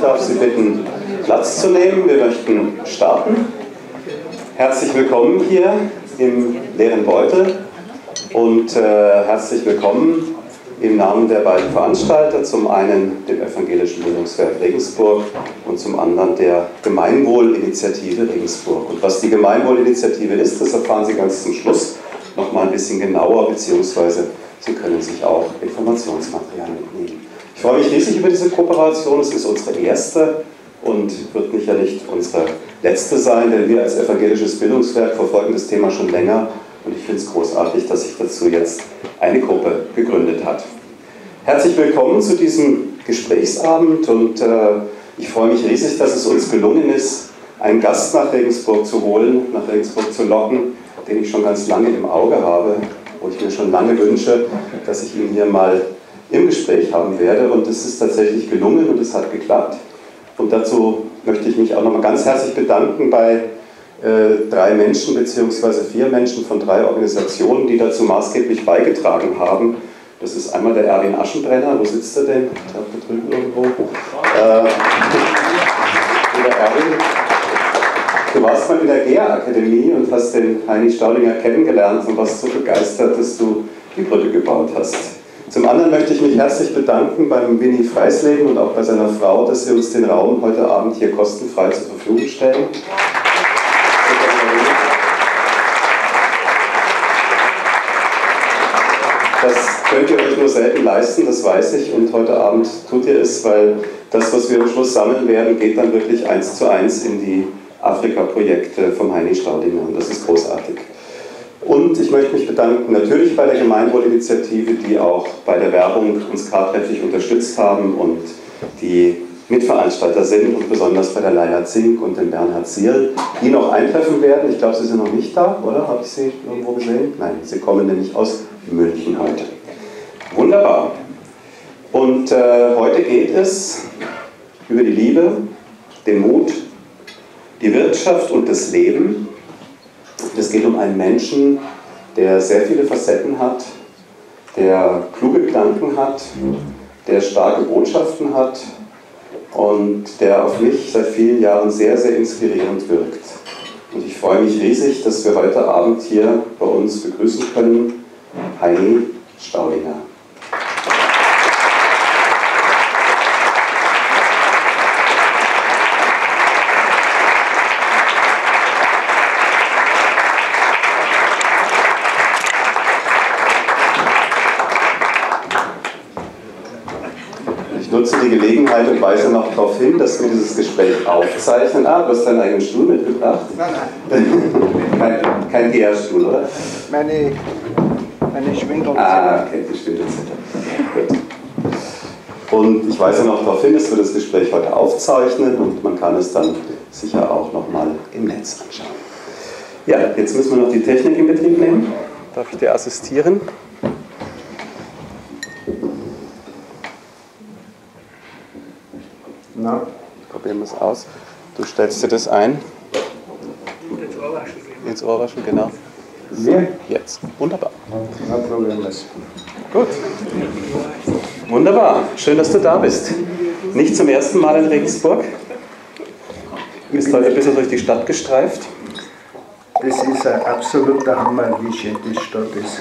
darf Sie bitten, Platz zu nehmen. Wir möchten starten. Herzlich willkommen hier im leeren Beutel und herzlich willkommen im Namen der beiden Veranstalter, zum einen dem Evangelischen Bildungswerk Regensburg und zum anderen der Gemeinwohlinitiative Regensburg. Und was die Gemeinwohlinitiative ist, das erfahren Sie ganz zum Schluss noch mal ein bisschen genauer, beziehungsweise Sie können sich auch Informationsmaterial mitnehmen. Ich freue mich riesig über diese Kooperation. Es ist unsere erste und wird nicht unsere letzte sein, denn wir als Evangelisches Bildungswerk verfolgen das Thema schon länger und ich finde es großartig, dass sich dazu jetzt eine Gruppe gegründet hat. Herzlich willkommen zu diesem Gesprächsabend und ich freue mich riesig, dass es uns gelungen ist, einen Gast nach Regensburg zu holen, nach Regensburg zu locken, den ich schon ganz lange im Auge habe, wo ich mir schon lange wünsche, dass ich ihn hier mal im Gespräch haben werde, und es ist tatsächlich gelungen und es hat geklappt. Und dazu möchte ich mich auch nochmal ganz herzlich bedanken bei 3 Menschen bzw. 4 Menschen von 3 Organisationen, die dazu maßgeblich beigetragen haben. Das ist einmal der Erwin Aschenbrenner. Wo sitzt er denn? Ich glaube, da drüben irgendwo. Der Erwin, du warst mal in der GEA-Akademie und hast den Heini Staudinger kennengelernt und warst so begeistert, dass du die Brücke gebaut hast. Zum anderen möchte ich mich herzlich bedanken beim Winnie Freisleben und auch bei seiner Frau, dass sie uns den Raum heute Abend hier kostenfrei zur Verfügung stellen. Das könnt ihr euch nur selten leisten, das weiß ich, und heute Abend tut ihr es, weil das, was wir am Schluss sammeln werden, geht dann wirklich 1:1 in die Afrika-Projekte vom Heini Staudinger, und das ist großartig. Und ich möchte mich bedanken natürlich bei der Gemeinwohlinitiative, die auch bei der Werbung uns tatkräftig unterstützt haben und die Mitveranstalter sind, und besonders bei der Leia Zink und dem Bernhard Sierl, die noch eintreffen werden. Ich glaube, sie sind noch nicht da, oder? Habe ich sie irgendwo gesehen? Nein, sie kommen nämlich aus München heute. Wunderbar. Und heute geht es über die Liebe, den Mut, die Wirtschaft und das Leben. Es geht um einen Menschen, der sehr viele Facetten hat, der kluge Gedanken hat, der starke Botschaften hat und der auf mich seit vielen Jahren sehr, sehr inspirierend wirkt. Und ich freue mich riesig, dass wir heute Abend hier bei uns begrüßen können Heini Staudinger. Ich nutze die Gelegenheit und weise noch darauf hin, dass wir dieses Gespräch aufzeichnen. Ah, du hast deinen eigenen Stuhl mitgebracht? Nein. Kein PR-Stuhl, oder? Meine Schwindelzettel. Ah, okay, die Schwindelzettel. Gut. Und ich weise noch darauf hin, dass wir das Gespräch heute aufzeichnen und man kann es dann sicher auch nochmal im Netz anschauen. Ja, jetzt müssen wir noch die Technik in Betrieb nehmen. Darf ich dir assistieren? Na, probieren wir es aus. Du stellst dir das ein. Ins Ohrwaschen. Ins Ohrwaschen, genau. So, jetzt. Wunderbar. Gut. Wunderbar. Schön, dass du da bist. Nicht zum ersten Mal in Regensburg. Du bist heute ein bisschen durch die Stadt gestreift. Das ist ein absoluter Hammer, wie schön die Stadt ist.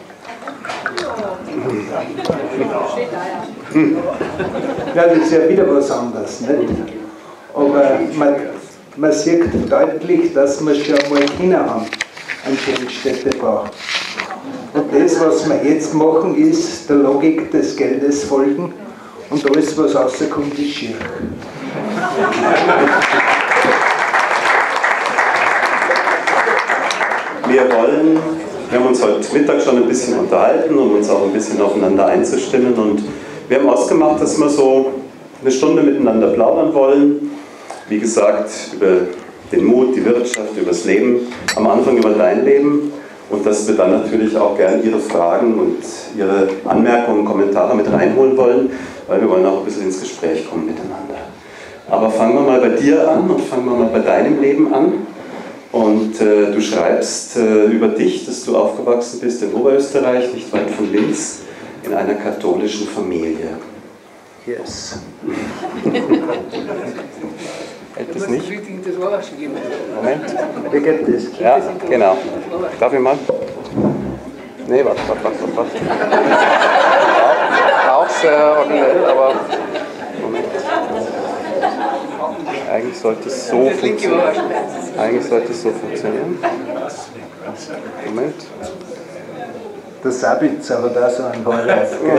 Ja, das ist ja wieder was anderes, nicht? Aber man sieht deutlich, dass wir schon mal Kinder haben, einen schönen Städtebau. Und das, was wir jetzt machen, ist der Logik des Geldes folgen, und alles, was rauskommt, ist schier. Wir haben uns heute Mittag schon ein bisschen unterhalten, um uns auch ein bisschen aufeinander einzustimmen, und wir haben ausgemacht, dass wir so eine Stunde miteinander plaudern wollen. Wie gesagt, über den Mut, die Wirtschaft, über das Leben, am Anfang über dein Leben, und dass wir dann natürlich auch gerne Ihre Fragen und Ihre Anmerkungen, Kommentare mit reinholen wollen, weil wir wollen auch ein bisschen ins Gespräch kommen miteinander. Aber fangen wir mal bei dir an und fangen wir mal bei deinem Leben an. Und du schreibst über dich, dass du aufgewachsen bist in Oberösterreich, nicht weit von Linz, in einer katholischen Familie. Yes. Hält das nicht? Moment. Wie geht das? Ja, genau. Darf ich mal? Nee, warte. Auch sehr originell, aber Moment. Eigentlich sollte es so funktionieren. Moment. Der Sabitzer hat auch so einen Haarreif, gell?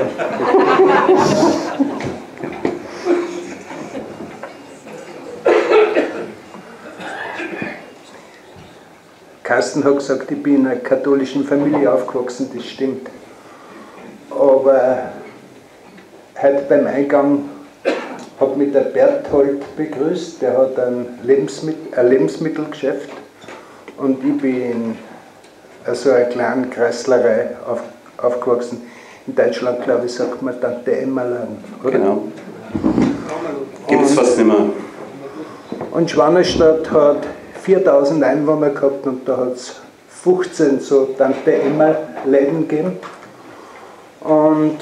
Carsten hat gesagt, ich bin in einer katholischen Familie aufgewachsen, das stimmt. Aber heute beim Eingang hat mich der Berthold begrüßt, der hat ein Lebensmittelgeschäft und ich bin in so einer kleinen Kreislerei aufgewachsen. In Deutschland, glaube ich, sagt man Tante Emmerlein, oder? Genau. Gibt es fast nicht mehr. Und Schwanerstadt hat 4000 Einwohner gehabt und da hat es 15 so Tante Emma Läden gegeben. Und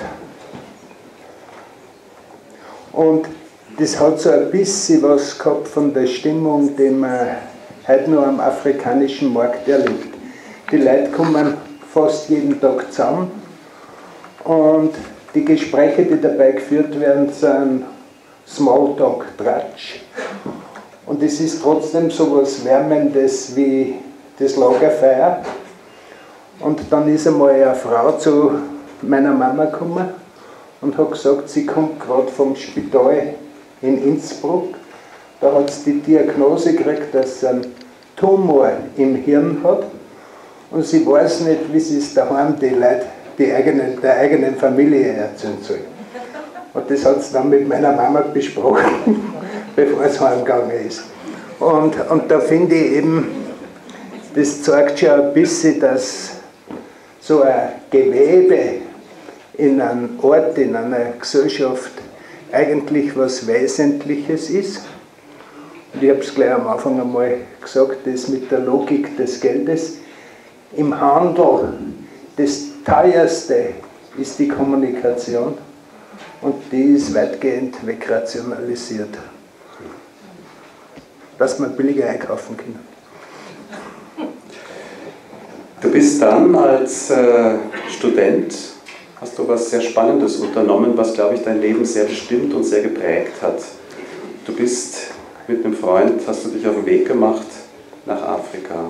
das hat so ein bisschen was gehabt von der Stimmung, die man heute noch am afrikanischen Markt erlebt. Die Leute kommen fast jeden Tag zusammen und die Gespräche, die dabei geführt werden, sind Smalltalk, Tratsch. Und es ist trotzdem so etwas Wärmendes wie das Lagerfeuer. Und dann ist einmal eine Frau zu meiner Mama gekommen und hat gesagt, sie kommt gerade vom Spital in Innsbruck. Da hat sie die Diagnose gekriegt, dass sie einen Tumor im Hirn hat. Und sie weiß nicht, wie sie es daheim die Leute der eigenen Familie erzählen soll. Und das hat sie dann mit meiner Mama besprochen, bevor es heimgegangen ist. Und da finde ich eben, das zeigt schon ein bisschen, dass so ein Gewebe in einem Ort, in einer Gesellschaft eigentlich was Wesentliches ist. Und ich habe es gleich am Anfang einmal gesagt, das mit der Logik des Geldes. Im Handel das Teuerste ist die Kommunikation und die ist weitgehend wegrationalisiert, dass man billiger einkaufen kann. Du bist dann als Student, hast du was sehr Spannendes unternommen, was, glaube ich, dein Leben sehr bestimmt und sehr geprägt hat. Du bist mit einem Freund, hast du dich auf den Weg gemacht nach Afrika.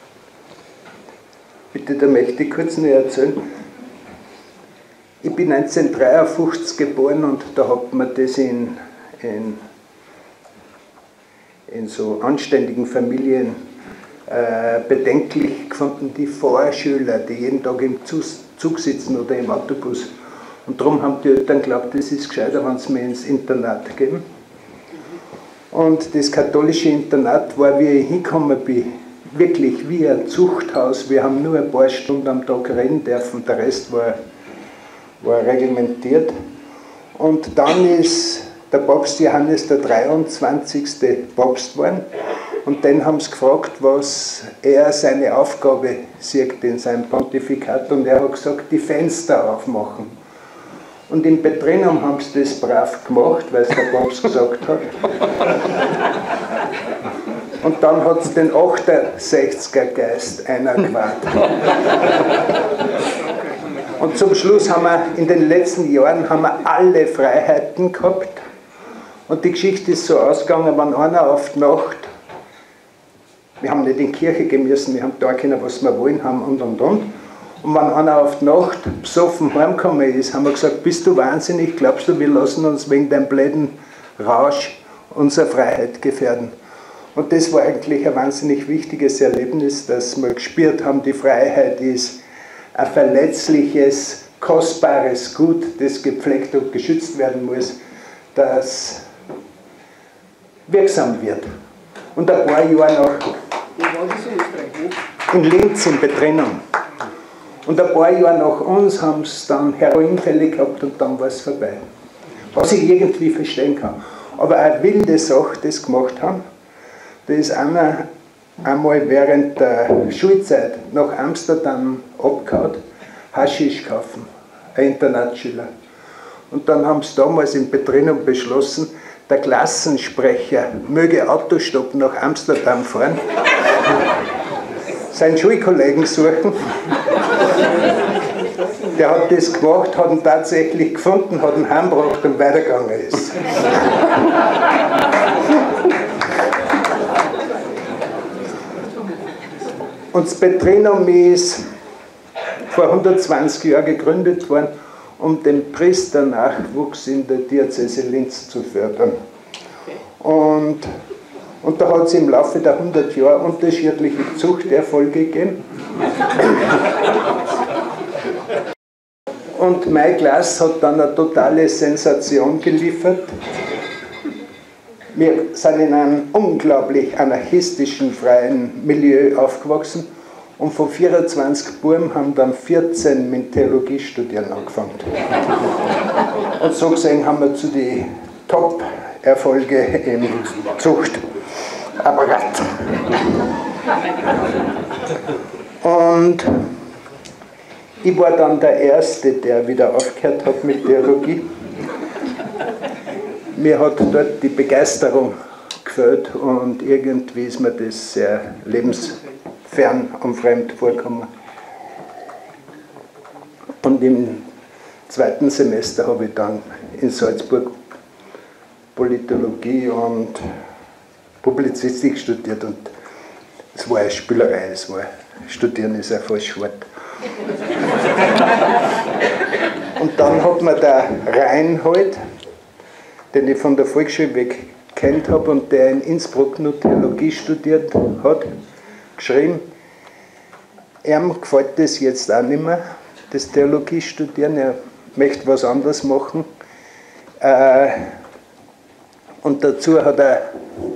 Bitte, da möchte ich kurz noch erzählen. Ich bin 1953 geboren und da hat man das in so anständigen Familien bedenklich gefunden, die Vorschüler, die jeden Tag im Zug sitzen oder im Autobus. Und darum haben die Eltern geglaubt, das ist gescheiter, wenn sie mir ins Internat geben. Und das katholische Internat war, wie ich hingekommen bin, wirklich wie ein Zuchthaus. Wir haben nur ein paar Stunden am Tag reden dürfen, der Rest war reglementiert. Und dann ist der Papst Johannes der 23. Papst geworden. Und den haben sie gefragt, was er seine Aufgabe sieht in seinem Pontifikat. Und er hat gesagt, die Fenster aufmachen. Und im Petrinum haben sie das brav gemacht, weil es der Papst gesagt hat. Und dann hat es den 68er-Geist einer gewahrt. Und zum Schluss haben wir in den letzten Jahren alle Freiheiten gehabt. Und die Geschichte ist so ausgegangen, wenn einer auf die Nacht, wir haben nicht in die Kirche gehen müssen, wir haben da können, was wir wollen haben und. Und wenn einer auf die Nacht besoffen heimgekommen ist, haben wir gesagt, bist du wahnsinnig, glaubst du, wir lassen uns wegen deinem blöden Rausch unsere Freiheit gefährden. Und das war eigentlich ein wahnsinnig wichtiges Erlebnis, dass wir gespürt haben, die Freiheit ist ein verletzliches, kostbares Gut, das gepflegt und geschützt werden muss, das wirksam wird. Und ein paar Jahre nach in Linz im Petrinum. Und ein paar Jahre nach uns haben es dann Heroinfälle gehabt und dann war es vorbei. Was ich irgendwie verstehen kann. Aber eine wilde Sache, das gemacht haben, da ist einer einmal während der Schulzeit nach Amsterdam abgehauen, Haschisch kaufen, ein Internatsschüler. Und dann haben sie damals in Petrinum beschlossen, der Klassensprecher möge Autostopp nach Amsterdam fahren, seinen Schulkollegen suchen. Der hat das gemacht, hat ihn tatsächlich gefunden, hat ihn heimgebracht und weitergegangen ist. Und das Petrinum ist vor 120 Jahren gegründet worden, um den Priesternachwuchs in der Diözese Linz zu fördern. Und da hat es im Laufe der 100 Jahre unterschiedliche Zuchterfolge gegeben. Und mein Glas hat dann eine totale Sensation geliefert. Wir sind in einem unglaublich anarchistischen, freien Milieu aufgewachsen und von 24 Buben haben dann 14 mit Theologie studieren angefangen. Und so gesehen haben wir zu den Top-Erfolge im Zuchtapparat. Und ich war dann der Erste, der wieder aufgehört hat mit Theologie. Mir hat dort die Begeisterung gefällt und irgendwie ist mir das sehr lebensfern und fremd vorgekommen. Und im zweiten Semester habe ich dann in Salzburg Politologie und Publizistik studiert und es war eine Spielerei, Studieren ist ein falsches Wort. Und dann hat mir der Reinhold, den ich von der Volksschule weg kennt habe und der in Innsbruck nur Theologie studiert hat, geschrieben, ihm gefällt das jetzt auch nicht mehr, das Theologie studieren, er möchte was anderes machen. Und dazu hat er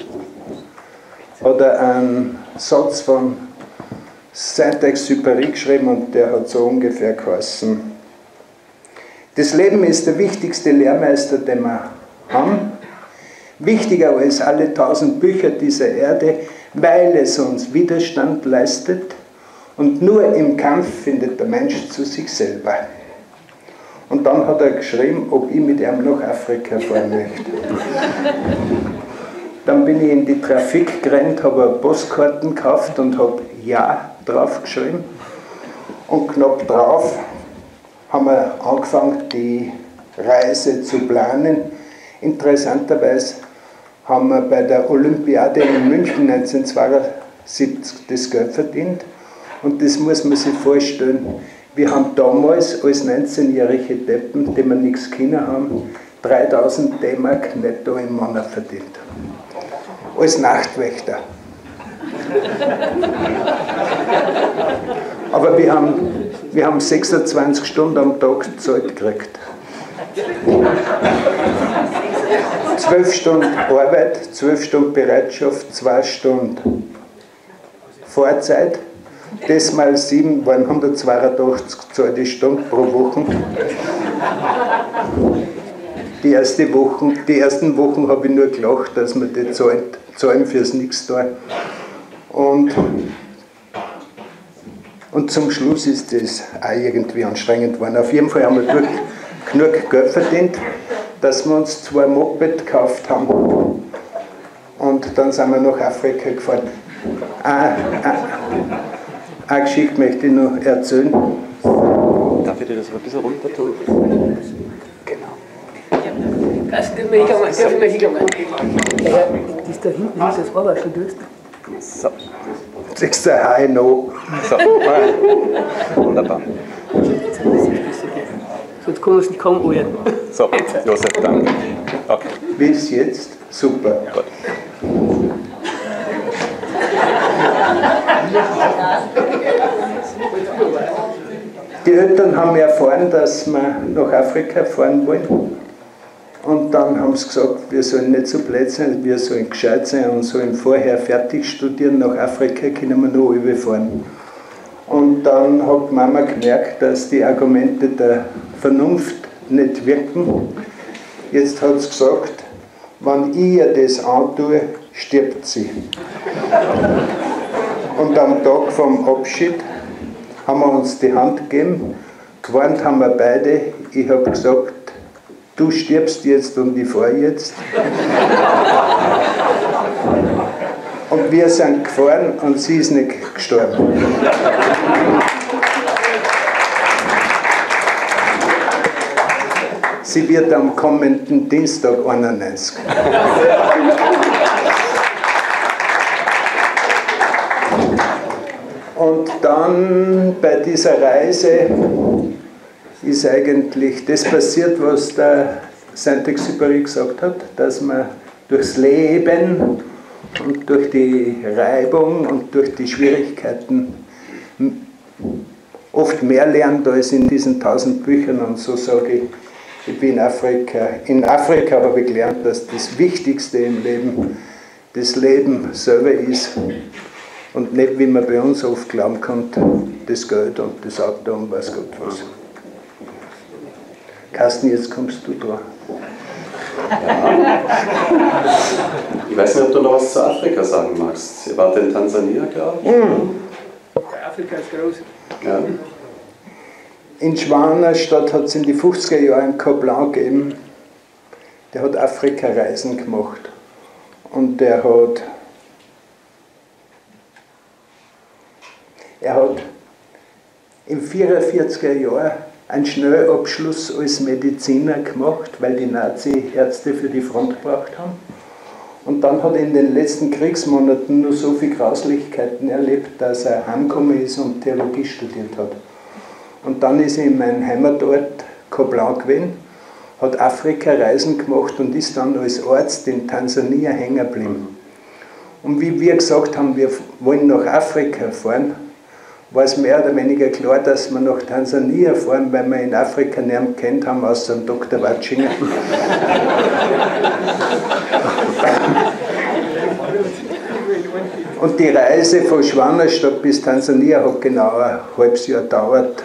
einen Satz von Saint-Exupéry geschrieben und der hat so ungefähr geheißen: Das Leben ist der wichtigste Lehrmeister, den wir haben, wichtiger als alle 1000 Bücher dieser Erde, weil es uns Widerstand leistet und nur im Kampf findet der Mensch zu sich selber. Und dann hat er geschrieben, ob ich mit ihm nach Afrika fahren möchte. Dann bin ich in die Trafik gerannt, habe Postkarten gekauft und habe Ja drauf geschrieben. Und knapp drauf haben wir angefangen, die Reise zu planen. Interessanterweise haben wir bei der Olympiade in München 1972 das Geld verdient. Und das muss man sich vorstellen. Wir haben damals als 19-jährige Deppen, die wir nichts können haben, 3000 D-Mark netto im Monat verdient. Als Nachtwächter. Aber wir haben 26 Stunden am Tag Zeit gekriegt. 12 Stunden Arbeit, 12 Stunden Bereitschaft, 2 Stunden Vorzeit. Das mal 7 waren 182 gezahlte Stunden pro Woche. Die ersten Wochen habe ich nur gelacht, dass wir die zahlen fürs Nichts da. Und zum Schluss ist das auch irgendwie anstrengend geworden. Auf jeden Fall haben wir dort genug Geld verdient, dass wir uns 2 Moped gekauft haben. Und dann sind wir nach Afrika gefahren. Eine Geschichte möchte ich noch erzählen. Darf ich dir das ein bisschen runter tun? Genau. Das dürfen wir hinkommen. Das da hinten ist das aber schon durch. So. Siehst du, hi, no. So. Wunderbar. Sonst kann man es nicht kaum anhören. So, Josef, danke. Okay. Bis jetzt? Super. Gut. Die Eltern haben erfahren, dass wir nach Afrika fahren wollen. Und dann haben sie gesagt, wir sollen nicht so blöd sein, wir sollen gescheit sein und sollen vorher fertig studieren. Nach Afrika können wir noch rüberfahren. Und dann hat Mama gemerkt, dass die Argumente der Vernunft nicht wirken. Jetzt hat sie gesagt, wenn ich ihr das antue, stirbt sie. Und am Tag vom Abschied haben wir uns die Hand gegeben. Gewarnt haben wir beide. Ich habe gesagt, du stirbst jetzt und ich fahre jetzt. Und wir sind gefahren und sie ist nicht gestorben. Sie wird am kommenden Dienstag 91. Und dann bei dieser Reise ist eigentlich das passiert, was der Saint-Exupéry gesagt hat, dass man durchs Leben und durch die Reibung und durch die Schwierigkeiten oft mehr lernt als in diesen 1000 Büchern. Und so sage ich bin in Afrika. In Afrika habe ich gelernt, dass das Wichtigste im Leben das Leben selber ist und nicht, wie man bei uns oft glauben kann, das Geld und das Auto und weiß Gott was. Carsten, jetzt kommst du dran. Ja. Ich weiß nicht, ob du noch was zu Afrika sagen magst. Ihr wart in Tansania, glaube ich. Afrika ist groß. Ja. In Schwanerstadt hat es in die 50er Jahren einen Kablan gegeben, der hat Afrika-Reisen gemacht. Und er hat im 44er Jahr einen Schnellabschluss als Mediziner gemacht, weil die Nazi-Ärzte für die Front gebraucht haben. Und dann hat er in den letzten Kriegsmonaten nur so viele Grauslichkeiten erlebt, dass er heimgekommen ist und Theologie studiert hat. Und dann ist er in meinem Heimatort Kablan gewesen, hat Afrika-Reisen gemacht und ist dann als Arzt in Tansania hängen geblieben. Und wie wir gesagt haben, wir wollen nach Afrika fahren, war es mehr oder weniger klar, dass wir nach Tansania fahren, weil wir in Afrika niemanden kennt haben, außer dem Dr. Watschinger. Und die Reise von Schwanerstadt bis Tansania hat genau ein halbes Jahr gedauert.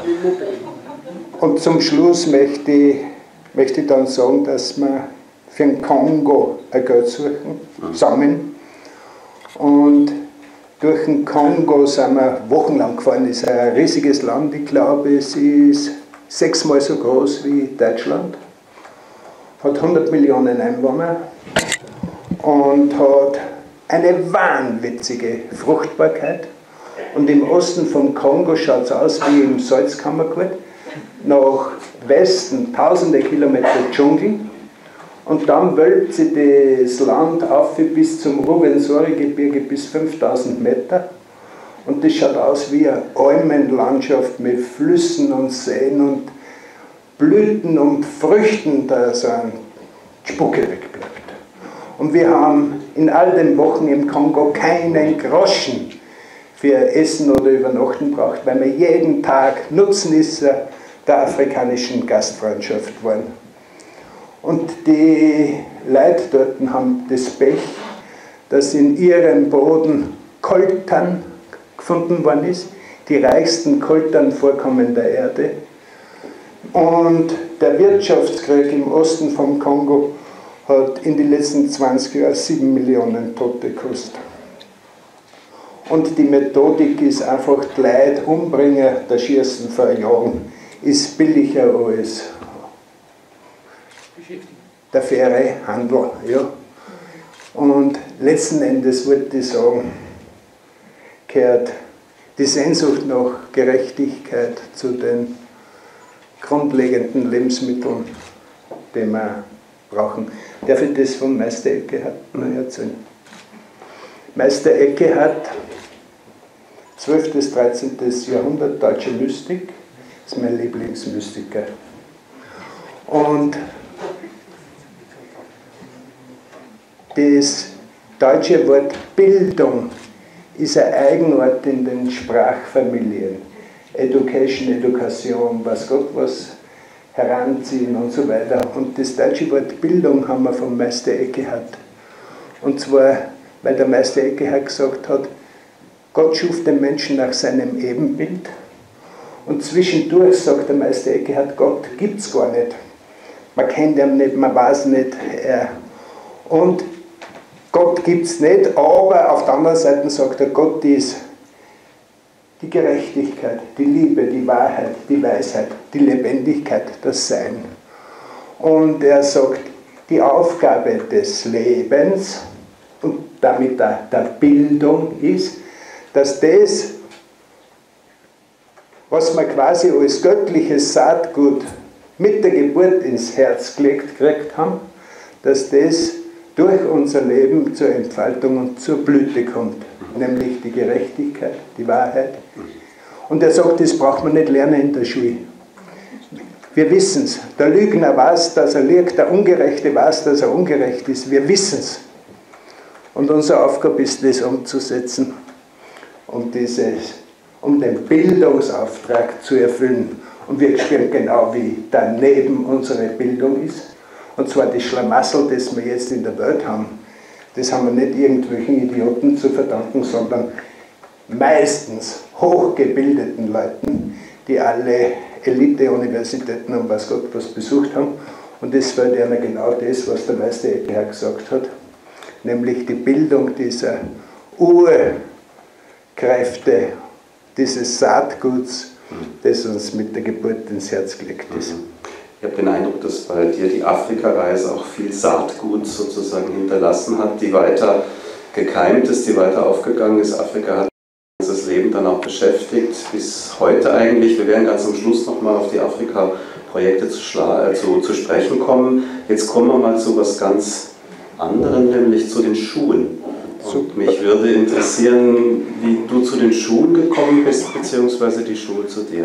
Und zum Schluss möchte ich dann sagen, dass wir für den Kongo ein Geld suchen, zusammen. Und durch den Kongo sind wir wochenlang gefahren. Es ist ein riesiges Land, ich glaube, es ist 6-mal so groß wie Deutschland, hat 100 Millionen Einwohner und hat eine wahnwitzige Fruchtbarkeit. Und im Osten vom Kongo schaut es aus wie im Salzkammergut. Nach Westen tausende Kilometer Dschungel. Und dann wölbt sich das Land auf bis zum Rwenzori-Gebirge bis 5000 Meter. Und das schaut aus wie eine Almenlandschaft mit Flüssen und Seen und Blüten und Früchten, da so ein Spucke wegbleibt. Und wir haben in all den Wochen im Kongo keinen Groschen für Essen oder Übernachten braucht, weil wir jeden Tag Nutznießer der afrikanischen Gastfreundschaft waren. Und die Leute dort haben das Pech, dass in ihrem Boden Koltern gefunden worden ist, die reichsten Kolternvorkommen der Erde. Und der Wirtschaftskrieg im Osten vom Kongo hat in den letzten 20 Jahren 7 Millionen Tote gekostet. Und die Methodik ist einfach, die Leute umbringen, der Schießen verjagen, ist billiger als der faire Handel. Ja. Und letzten Endes würde ich sagen, gehört die Sehnsucht nach Gerechtigkeit zu den grundlegenden Lebensmitteln, die wir brauchen. Darf ich das von Meister Eckhart noch erzählen? Meister Eckhart, 12. bis 13. Jahrhundert, deutsche Mystik, ist mein Lieblingsmystiker. Und das deutsche Wort Bildung ist ein Eigenwort in den Sprachfamilien. Education, Education, was Gott was heranziehen und so weiter. Und das deutsche Wort Bildung haben wir vom Meister Eckhart. Und zwar, weil der Meister Eckhart gesagt hat, Gott schuf den Menschen nach seinem Ebenbild. Und zwischendurch sagt der Meister Eckhart, Gott gibt es gar nicht. Man kennt ihn nicht, man weiß nicht. Und Gott gibt es nicht, aber auf der anderen Seite sagt er, Gott ist die Gerechtigkeit, die Liebe, die Wahrheit, die Weisheit, die Lebendigkeit, das Sein. Und er sagt, die Aufgabe des Lebens und damit der Bildung ist, dass das, was wir quasi als göttliches Saatgut mit der Geburt ins Herz gelegt gekriegt haben, dass das durch unser Leben zur Entfaltung und zur Blüte kommt, nämlich die Gerechtigkeit, die Wahrheit. Und er sagt, das braucht man nicht lernen in der Schule. Wir wissen es. Der Lügner weiß, dass er lügt, der Ungerechte weiß, dass er ungerecht ist. Wir wissen es. Und unsere Aufgabe ist, das umzusetzen, um den Bildungsauftrag zu erfüllen. Und wir spüren genau, wie daneben unsere Bildung ist. Und zwar das Schlamassel, das wir jetzt in der Welt haben, das haben wir nicht irgendwelchen Idioten zu verdanken, sondern meistens hochgebildeten Leuten, die alle Elite-Universitäten und weiß Gott was besucht haben. Und das war ihnen genau das, was der Meister Eckhart gesagt hat, nämlich die Bildung dieser Urkräfte, dieses Saatguts, das uns mit der Geburt ins Herz gelegt ist. Ich habe den Eindruck, dass bei dir die Afrika-Reise auch viel Saatgut sozusagen hinterlassen hat, die weiter gekeimt ist, die weiter aufgegangen ist. Afrika hat das Leben dann auch beschäftigt, bis heute eigentlich. Wir werden ganz am Schluss nochmal auf die Afrika-Projekte zu sprechen kommen. Jetzt kommen wir mal zu was ganz anderem, nämlich zu den Schulen. Und mich würde interessieren, wie du zu den Schulen gekommen bist, beziehungsweise die Schule zu dir.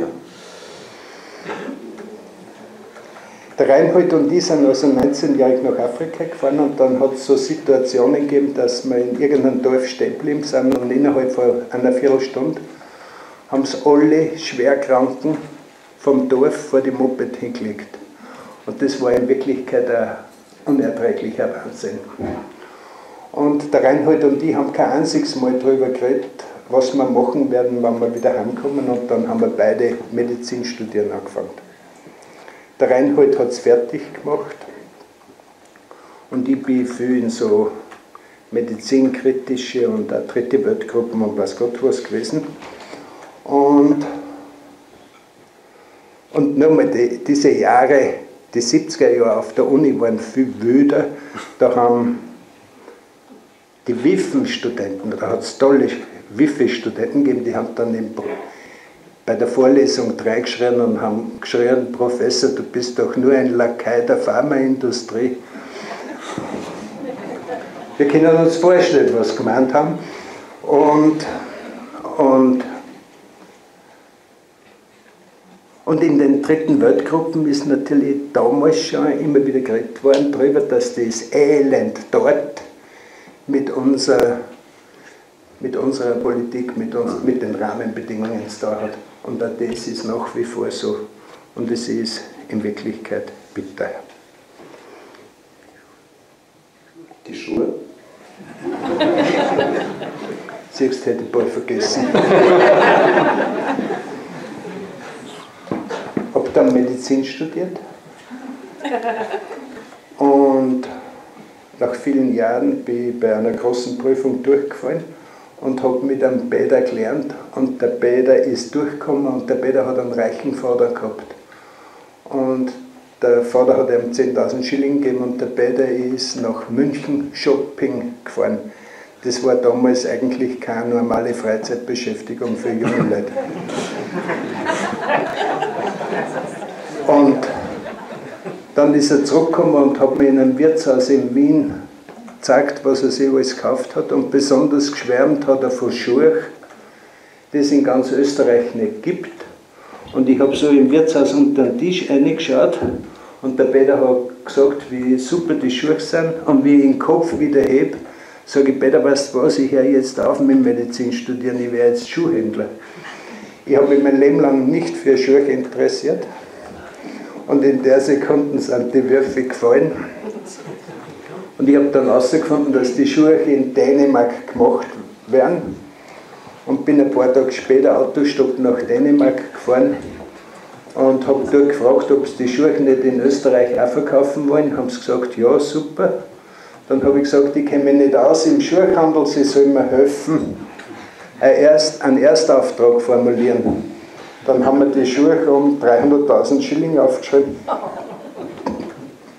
Der Reinhold und ich sind also 19-jährig nach Afrika gefahren und dann hat es so Situationen gegeben, dass wir in irgendeinem Dorf stehen geblieben sind und innerhalb von einer Viertelstunde haben es alle Schwerkranken vom Dorf vor die Moped hingelegt. Und das war in Wirklichkeit ein unerträglicher Wahnsinn. Und der Reinhold und ich haben kein einziges Mal darüber geredet, was wir machen werden, wenn wir wieder heimkommen, und dann haben wir beide Medizin studieren angefangen. Der Reinhold hat es fertig gemacht und ich bin viel in so medizinkritische und auch dritte Weltgruppen und weiß Gott was gewesen. Und nochmal, diese Jahre, die 70er Jahre auf der Uni waren viel wilder. Da haben die WIFEN-Studenten, da hat es tolle WIFE-Studenten gegeben, die haben dann bei der Vorlesung reingeschrien und haben geschrien, Professor, du bist doch nur ein Lakai der Pharmaindustrie. Wir können uns vorstellen, was sie gemeint haben. Und in den dritten Weltgruppen ist natürlich damals schon immer wieder geredet worden darüber, dass das Elend dort mit unserer Politik, mit den Rahmenbedingungen zu tun hat. Und auch das ist nach wie vor so. Und es ist in Wirklichkeit bitter. Die Schuhe? Siehst du, hätte ich bald vergessen. Habe dann Medizin studiert. Und nach vielen Jahren bin ich bei einer großen Prüfung durchgefallen und habe mit einem Bäder gelernt. Und der Bäder ist durchgekommen und der Bäder hat einen reichen Vater gehabt. Und der Vater hat ihm 10.000 Schilling gegeben und der Bäder ist nach München Shopping gefahren. Das war damals eigentlich keine normale Freizeitbeschäftigung für junge Leute. Und dann ist er zurückgekommen und hat mir in einem Wirtshaus in Wien gezeigt, was er sich alles gekauft hat. Und besonders geschwärmt hat er von Schuhen, die es in ganz Österreich nicht gibt. Und ich habe so im Wirtshaus unter den Tisch reingeschaut und der Peter hat gesagt, wie super die Schuhe sind. Und wie ich den Kopf wieder hebe, sage ich, Peter, weißt du was, ich höre jetzt auf mit Medizin studieren, ich werde jetzt Schuhhändler. Ich habe mich mein Leben lang nicht für Schuhe interessiert. Und in der Sekunde sind die Würfe gefallen. Und ich habe dann herausgefunden, dass die Schuhe in Dänemark gemacht werden. Und bin ein paar Tage später Autostopp nach Dänemark gefahren und habe dort gefragt, ob sie die Schuhe nicht in Österreich auch verkaufen wollen. Haben sie gesagt, ja, super. Dann habe ich gesagt, ich kenne mich nicht aus im Schuhhandel, sie sollen mir helfen, einen Erstauftrag formulieren. Dann haben wir die Schuhe um 300.000 Schilling aufgeschrieben.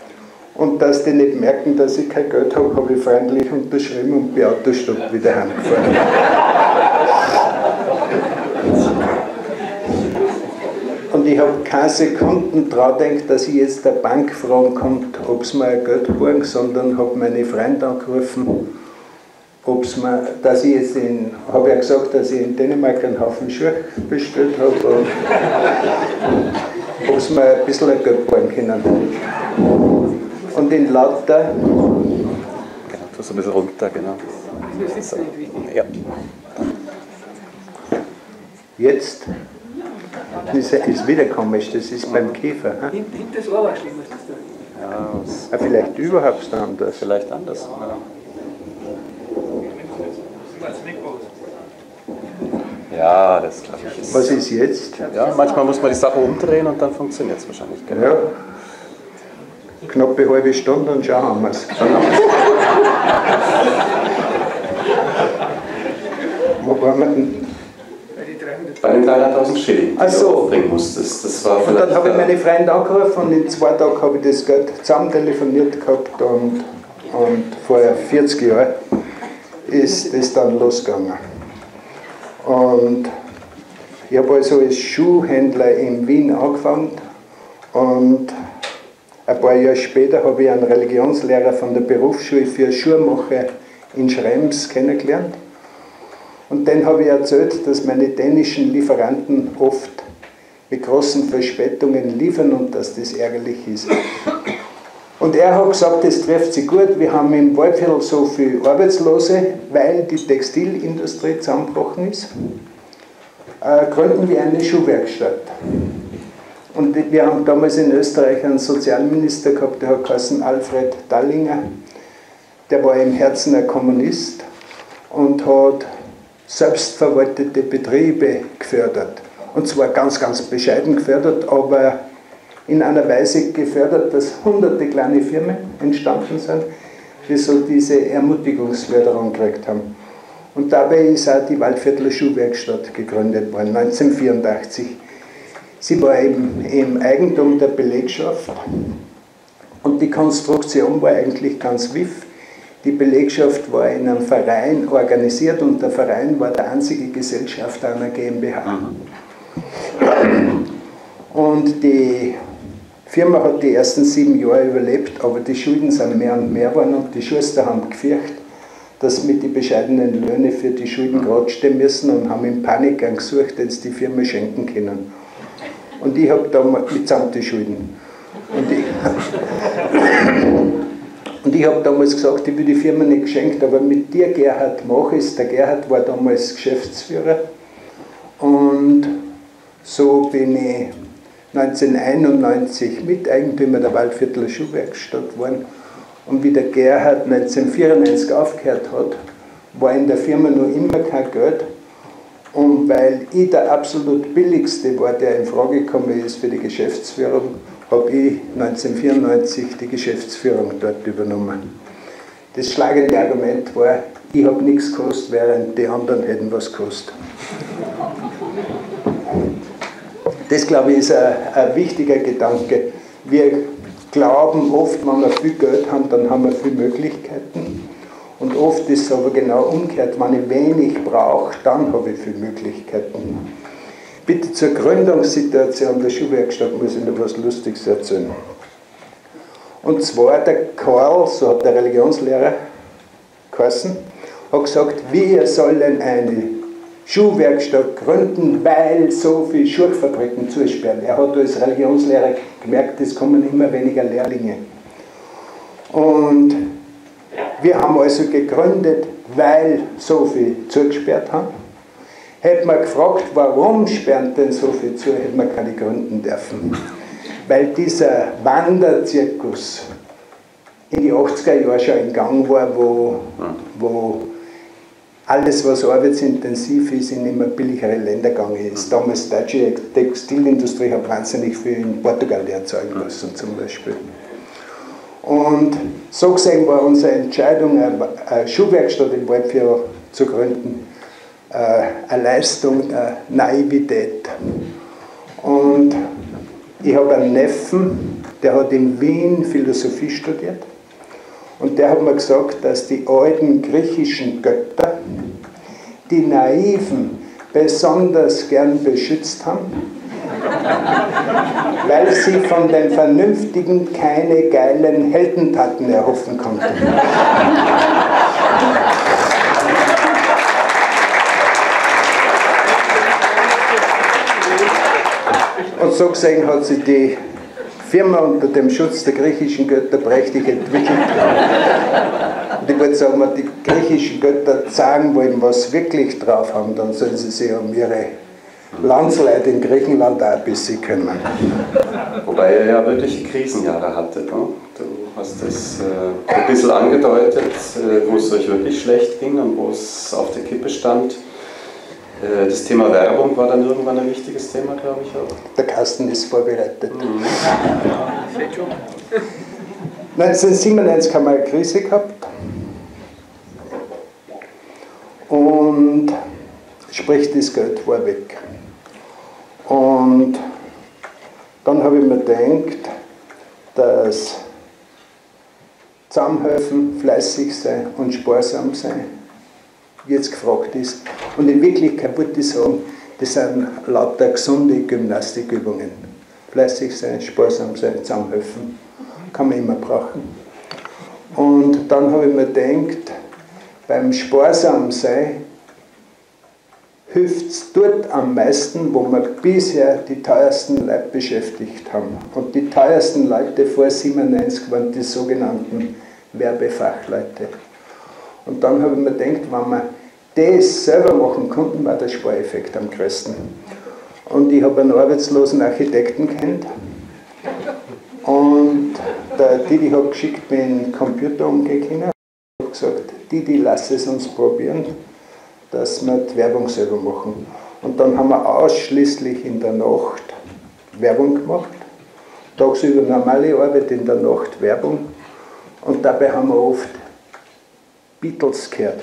Und dass die nicht merken, dass ich kein Geld habe, habe ich freundlich unterschrieben und bin Autostopp wieder heimgefahren. Und ich habe keine Sekunden dran gedacht, dass ich jetzt der Bank fragen kann, ob sie mir ein Geld borgen, sondern habe meine Freunde angerufen, dass ich jetzt habe ja gesagt, dass ich in Dänemark einen Haufen Schuhe bestellt habe und ob sie mir ein bisschen ein Geld borgen können. Und in lauter... Genau, tu so ein bisschen runter, genau. So. Ja. Jetzt ist wieder komisch, das ist beim Käfer. Hinter das Ohr war schlimm, was das da. Ja, vielleicht überhaupt anders. Vielleicht anders. Ja, das glaube ich ist. Was ist jetzt? Ja, manchmal muss man die Sache umdrehen und dann funktioniert es wahrscheinlich. Genau. Ja. Knappe halbe Stunde und schon haben wir es. Wo waren wir denn? Bei den 300.000 Schilling, die so. du aufbringen musstest. Das war und dann habe ich meine Freunde angerufen und in 2 Tagen habe ich das Geld zusammen telefoniert gehabt und vor 40 Jahren ist das dann losgegangen. Und ich habe also als Schuhhändler in Wien angefangen und ein paar Jahre später habe ich einen Religionslehrer von der Berufsschule für Schuhmacher in Schrems kennengelernt. Und den habe ich erzählt, dass meine dänischen Lieferanten oft mit großen Verspätungen liefern und dass das ärgerlich ist. Und er hat gesagt, das trifft sich gut, wir haben im Waldviertel so viele Arbeitslose, weil die Textilindustrie zusammengebrochen ist, gründen wir eine Schuhwerkstatt. Und wir haben damals in Österreich einen Sozialminister gehabt, der hat geheißen Alfred Dallinger, der war im Herzen ein Kommunist und hat selbstverwaltete Betriebe gefördert. Und zwar ganz, ganz bescheiden gefördert, aber in einer Weise gefördert, dass hunderte kleine Firmen entstanden sind, die so diese Ermutigungsförderung gekriegt haben. Und dabei ist auch die Waldviertler Schuhwerkstatt gegründet worden, 1984. Sie war im Eigentum der Belegschaft und die Konstruktion war eigentlich ganz wiff. Die Belegschaft war in einem Verein organisiert und der Verein war der einzige Gesellschafter einer GmbH. Und die Firma hat die ersten 7 Jahre überlebt, aber die Schulden sind mehr und mehr geworden und die Schuster haben gefürchtet, dass sie mit den bescheidenen Löhnen für die Schulden gerade stehen müssen und haben in Panik gesucht, dass sie die Firma schenken können. Und ich habe da mitsamt die Schulden. Und ich habe damals gesagt, ich will die Firma nicht geschenkt, aber mit dir, Gerhard, mache ich es. Der Gerhard war damals Geschäftsführer. Und so bin ich 1991 Miteigentümer der Waldviertler Schuhwerkstatt geworden. Und wie der Gerhard 1994 aufgehört hat, war in der Firma noch immer kein Geld. Und weil ich der absolut billigste war, der in Frage gekommen ist für die Geschäftsführung, habe ich 1994 die Geschäftsführung dort übernommen. Das schlagende Argument war, ich habe nichts gekostet, während die anderen hätten was gekostet. Das, glaube ich, ist ein wichtiger Gedanke. Wir glauben oft, wenn wir viel Geld haben, dann haben wir viele Möglichkeiten. Und oft ist es aber genau umgekehrt, wenn ich wenig brauche, dann habe ich viele Möglichkeiten. Bitte zur Gründungssituation der Schuhwerkstatt muss ich noch was Lustiges erzählen. Und zwar der Karl, so hat der Religionslehrer geheißen, hat gesagt, wir sollen eine Schuhwerkstatt gründen, weil so viele Schuhfabriken zusperren. Er hat als Religionslehrer gemerkt, es kommen immer weniger Lehrlinge. Und wir haben also gegründet, weil so viel zugesperrt haben. Hätte man gefragt, warum sperren denn so viel zu, hätte man keine gründen dürfen. Weil dieser Wanderzirkus in die 80er Jahre schon in Gang war, wo alles, was arbeitsintensiv ist, in immer billigere Länder gegangen ist. Damals die deutsche Textilindustrie hat wahnsinnig viel in Portugal erzeugen lassen zum Beispiel. Und so gesehen war unsere Entscheidung, eine Schuhwerkstatt im Waldviertel zu gründen, eine Leistung der Naivität. Und ich habe einen Neffen, der hat in Wien Philosophie studiert. Und der hat mir gesagt, dass die alten griechischen Götter die Naiven besonders gern beschützt haben, weil sie von den Vernünftigen keine geilen Heldentaten erhoffen konnten. Und so gesehen hat sich die Firma unter dem Schutz der griechischen Götter prächtig entwickelt. Und ich wollte sagen, wenn die griechischen Götter sagen wollen, was sie wirklich drauf haben, dann sollen sie sich um ihre Landsleute in Griechenland auch ein bisschen kümmern. Wobei er ja wirkliche Krisenjahre hatte. Ne? Du hast das ein bisschen angedeutet, wo es euch wirklich schlecht ging und wo es auf der Kippe stand. Das Thema Werbung war dann irgendwann ein wichtiges Thema, glaube ich auch. Der Kasten ist vorbereitet. 1997 haben wir eine Krise gehabt. Und sprich, das Geld war weg. Und dann habe ich mir gedacht, dass zusammenhelfen, fleißig sein und sparsam sein jetzt gefragt ist. Und in Wirklichkeit würde ich sagen, das sind lauter gesunde Gymnastikübungen. Fleißig sein, sparsam sein, zusammenhelfen, kann man immer brauchen. Und dann habe ich mir gedacht, beim sparsam sein hilft es dort am meisten, wo wir bisher die teuersten Leute beschäftigt haben. Und die teuersten Leute vor 97 waren die sogenannten Werbefachleute. Und dann habe ich mir gedacht, wenn wir das selber machen konnten, war der Spareffekt am größten. Und ich habe einen arbeitslosen Architekten kennt. Und der Didi hat geschickt, mir einen Computer umgehen können. Ich habe gesagt, Didi, lass es uns probieren, dass wir die Werbung selber machen. Und dann haben wir ausschließlich in der Nacht Werbung gemacht. Tagsüber normale Arbeit, in der Nacht Werbung. Und dabei haben wir oft Beatles gehört.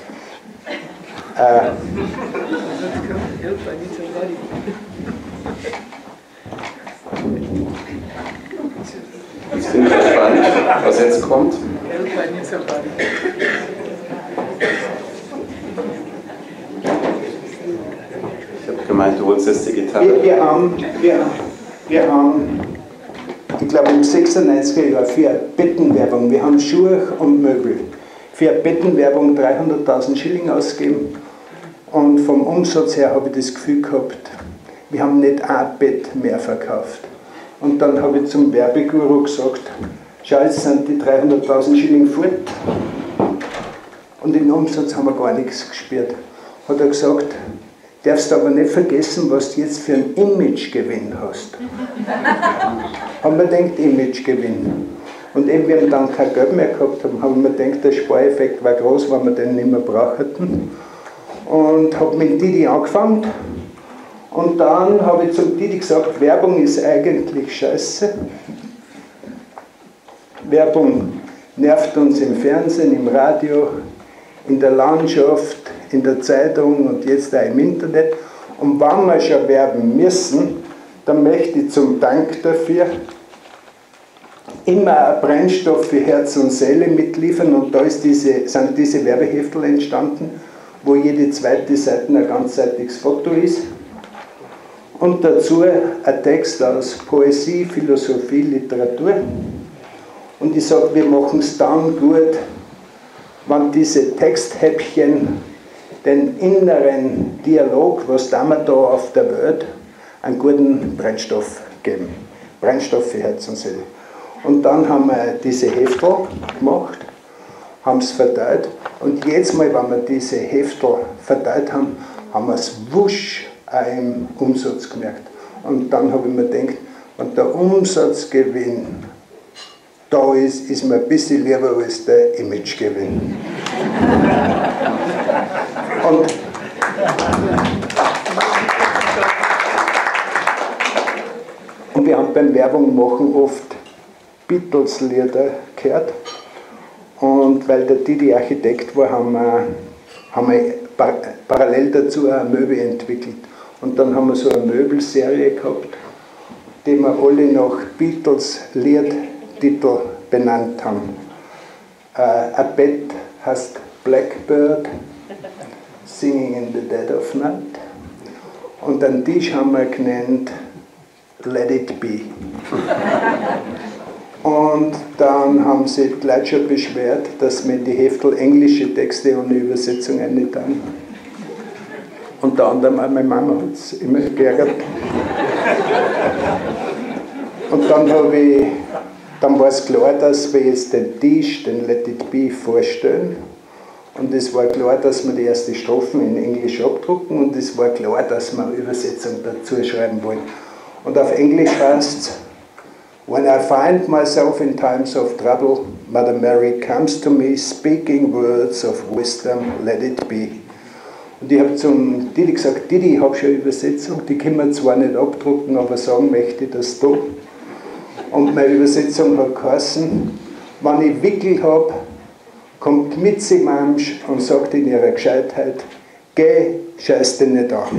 Jetzt bin ich gespannt, was jetzt kommt. Ich habe gemeint, du holst jetzt die Gitarre. Wir haben, ich glaube im 96er Jahr für eine Bettenwerbung, wir haben Schuhe und Möbel, für eine Bettenwerbung 300.000 Schilling ausgegeben. Und vom Umsatz her habe ich das Gefühl gehabt, wir haben nicht ein Bett mehr verkauft. Und dann habe ich zum Werbeguru gesagt, schau, jetzt sind die 300.000 Schilling fort. Und im Umsatz haben wir gar nichts gespürt. Hat er gesagt, darfst aber nicht vergessen, was du jetzt für einen Imagegewinn hast. Haben wir gedacht, Imagegewinn. Und eben, wir haben dann kein Geld mehr gehabt, haben wir gedacht, der Spareffekt war groß, weil wir den nicht mehr brauchten. Und habe mit Didi angefangen. Und dann habe ich zum Didi gesagt, Werbung ist eigentlich scheiße. Werbung nervt uns im Fernsehen, im Radio, in der Landschaft, in der Zeitung und jetzt auch im Internet. Und wenn wir schon werben müssen, dann möchte ich zum Dank dafür immer einen Brennstoff für Herz und Seele mitliefern. Und da sind diese Werbeheftel entstanden, wo jede zweite Seite ein ganzseitiges Foto ist. Und dazu ein Text aus Poesie, Philosophie, Literatur. Und ich sage, wir machen es dann gut, wenn diese Texthäppchen den inneren Dialog, was tun wir da auf der Welt, einen guten Brennstoff geben. Brennstoff für Herz und Seele. Und dann haben wir diese Heftel gemacht, haben es verteilt. Und jedes Mal, wenn wir diese Heftel verteilt haben, haben wir es wusch auch im Umsatz gemerkt. Und dann habe ich mir gedacht, wenn der Umsatzgewinn da ist mir ein bisschen lieber als der Imagegewinn. Und wir haben beim Werbung machen oft Beatles-Lieder gehört. Und weil der Didi Architekt war, haben wir parallel dazu auch ein Möbel entwickelt. Und dann haben wir so eine Möbelserie gehabt. die wir alle nach Beatles-Liedtitel benannt haben. Ein Bett heißt Blackbird, Singing in the Dead of Night. Und einen Tisch haben wir genannt Let It Be. Und dann haben sich die Leute schon beschwert, dass wir in die Heftel englische Texte ohne Übersetzung nicht haben. Unter anderem auch meine Mama hat es immer geärgert. Und dann war es klar, dass wir jetzt den Tisch, den Let It Be, vorstellen. Und es war klar, dass wir die ersten Strophen in Englisch abdrucken und es war klar, dass wir eine Übersetzung dazu schreiben wollen. Und auf Englisch heißt es: When I find myself in times of trouble, Mother Mary comes to me, speaking words of wisdom, let it be. Und ich habe zum Didi gesagt: Didi, ich habe schon eine Übersetzung, die können wir zwar nicht abdrucken, aber sagen möchte ich das da. Und meine Übersetzung hat geheißen: Wenn ich Wickel habe, kommt Mitzi-Mamsch und sagt in ihrer Gescheitheit: Geh, scheiß dich nicht an.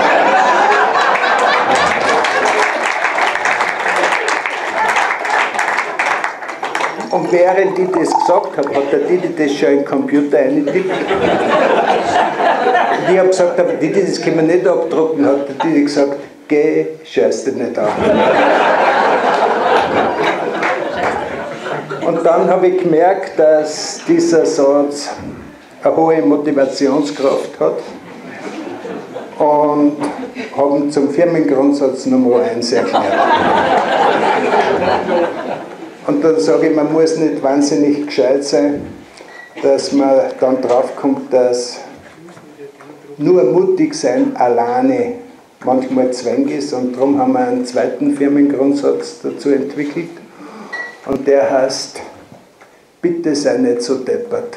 Und während ich das gesagt habe, hat der Didi das schon in den Computer eingetippt. Und ich habe gesagt, aber Didi, das können wir nicht abdrucken, hat der Didi gesagt: Geh, scheiß dich nicht an. Und dann habe ich gemerkt, dass dieser Satz eine hohe Motivationskraft hat und habe ihn zum Firmengrundsatz Nummer 1 erklärt. Und dann sage ich, man muss nicht wahnsinnig gescheit sein, dass man dann draufkommt, dass nur mutig sein alleine manchmal Zwang ist. Und darum haben wir einen zweiten Firmengrundsatz dazu entwickelt. Und der heißt: Bitte sei nicht so deppert.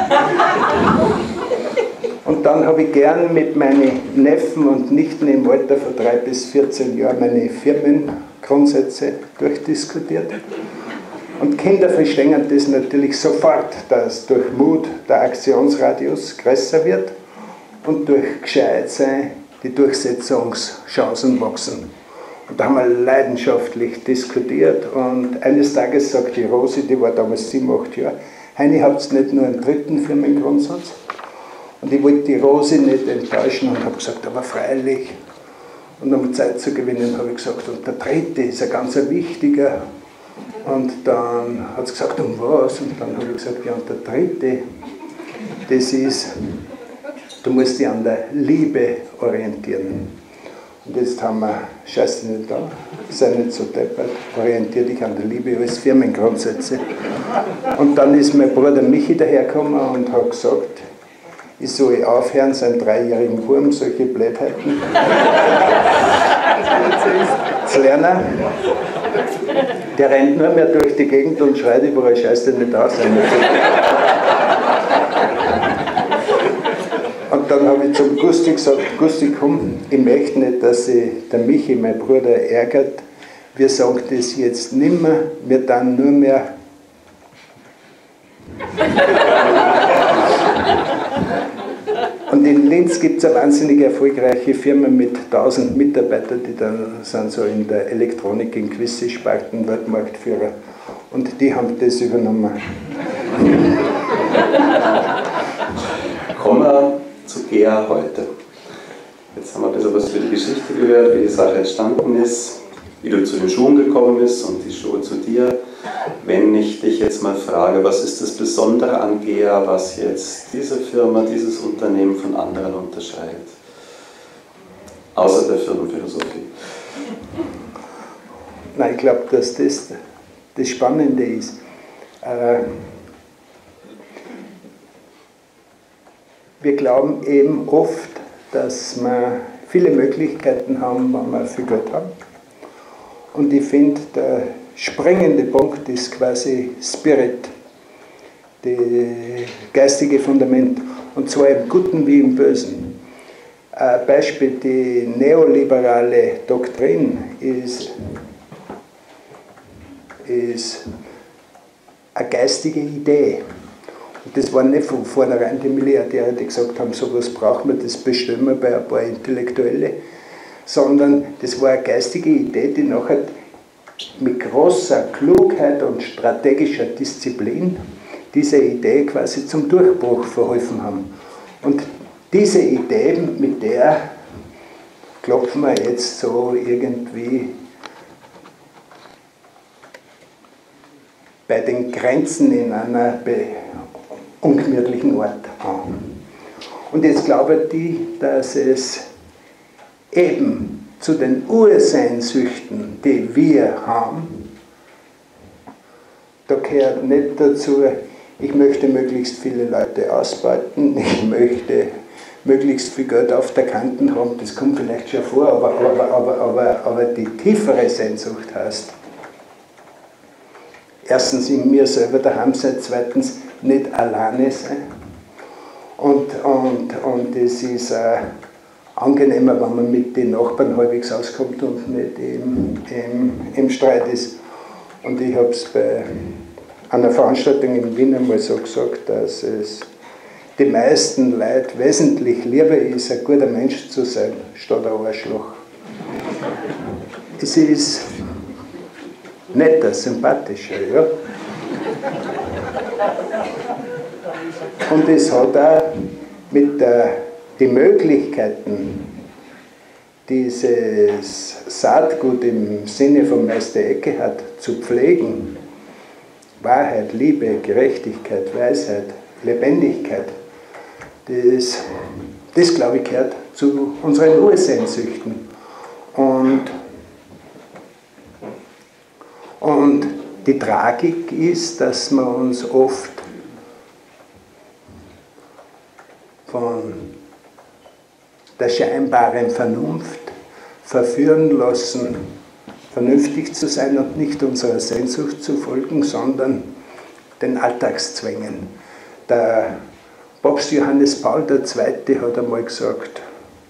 Und dann habe ich gern mit meinen Neffen und Nichten im Alter von 3 bis 14 Jahren meine Firmengrundsätze durchdiskutiert. Und Kinder verstehen das natürlich sofort, dass durch Mut der Aktionsradius größer wird und durch Gescheitsein die Durchsetzungschancen wachsen. Und da haben wir leidenschaftlich diskutiert und eines Tages sagt die Rosi, die war damals 7, 8 Jahre: Heini, habt ihr nicht nur einen dritten Firmengrundsatz? Und ich wollte die Rosi nicht enttäuschen und habe gesagt: Aber freilich. Und um Zeit zu gewinnen, habe ich gesagt: Und der dritte ist ein ganz wichtiger. Und dann hat sie gesagt: Um was? Und dann habe ich gesagt: Ja, und der dritte, das ist, du musst dich an der Liebe orientieren. Und jetzt haben wir: Scheiß dich nicht an, sei nicht so deppert, orientier dich an der Liebe als Firmengrundsätze. Und dann ist mein Bruder Michi dahergekommen und hat gesagt, ich soll aufhören, seinen 3-jährigen Burm solche Blödheiten zu lernen. Der rennt nur mehr durch die Gegend und schreit überall: Scheiß dich nicht aus. Und dann habe ich zum Gusti gesagt: Gusti, komm, ich möchte nicht, dass sich der Michi, mein Bruder, ärgert. Wir sagen das jetzt nimmer, wir dann nur mehr. Und in Linz gibt es eine wahnsinnig erfolgreiche Firma mit 1000 Mitarbeitern, die dann sind so in der Elektronik, in gewisse Spalten Weltmarktführer. Und die haben das übernommen. Kommen wir zu Gea heute. Jetzt haben wir ein bisschen was über die Geschichte gehört, wie die Sache entstanden ist, wie du zu den Schuhen gekommen bist und die Schuhe zu dir. Wenn ich dich jetzt mal frage, was ist das Besondere an Gea, was jetzt diese Firma, dieses Unternehmen von anderen unterscheidet? Außer der Firmenphilosophie. Nein, ich glaube, dass das Spannende ist. Wir glauben eben oft, dass wir viele Möglichkeiten haben, wenn wir viel Geld haben. Und ich finde, der springende Punkt ist quasi Spirit, das geistige Fundament, und zwar im Guten wie im Bösen. Ein Beispiel: die neoliberale Doktrin ist eine geistige Idee. Und das waren nicht von vornherein die Milliardäre, die gesagt haben, sowas brauchen wir, das bestellen wir bei ein paar Intellektuelle, sondern das war eine geistige Idee, die nachher mit großer Klugheit und strategischer Disziplin diese Idee quasi zum Durchbruch verholfen haben. Und diese Idee, mit der klopfen wir jetzt so irgendwie bei den Grenzen in einer ungemütlichen Ort an. Und jetzt glauben die, dass es eben zu den Ursehnsüchten, die wir haben, da gehört nicht dazu, ich möchte möglichst viele Leute ausbeuten, ich möchte möglichst viel Geld auf der Kante haben, das kommt vielleicht schon vor, aber die tiefere Sehnsucht heißt, erstens in mir selber daheim sein, zweitens nicht alleine sein. Und es ist angenehmer, wenn man mit den Nachbarn halbwegs auskommt und nicht im Streit ist. Und ich habe es bei einer Veranstaltung in Wien einmal so gesagt, dass es die meisten Leute wesentlich lieber ist, ein guter Mensch zu sein, statt ein Arschloch. Es ist netter, sympathischer, ja. Und es hat auch mit die Möglichkeiten, dieses Saatgut im Sinne von Meister Eckhart zu pflegen, Wahrheit, Liebe, Gerechtigkeit, Weisheit, Lebendigkeit, das glaube ich gehört zu unseren Ursehnsüchten. Und die Tragik ist, dass wir uns oft von der scheinbaren Vernunft verführen lassen, vernünftig zu sein und nicht unserer Sehnsucht zu folgen, sondern den Alltagszwängen. Der Papst Johannes Paul II. Hat einmal gesagt,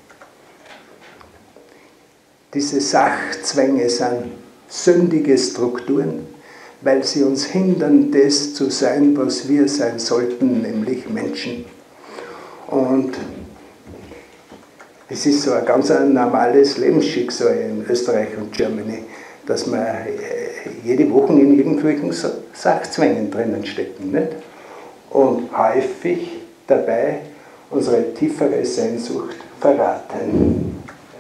diese Sachzwänge sind sündige Strukturen, weil sie uns hindern, das zu sein, was wir sein sollten, nämlich Menschen. Und es ist so ein ganz normales Lebensschicksal in Österreich und Germany, dass wir jede Woche in irgendwelchen Sachzwängen drinnen stecken. Nicht? Und häufig dabei unsere tiefere Sehnsucht verraten.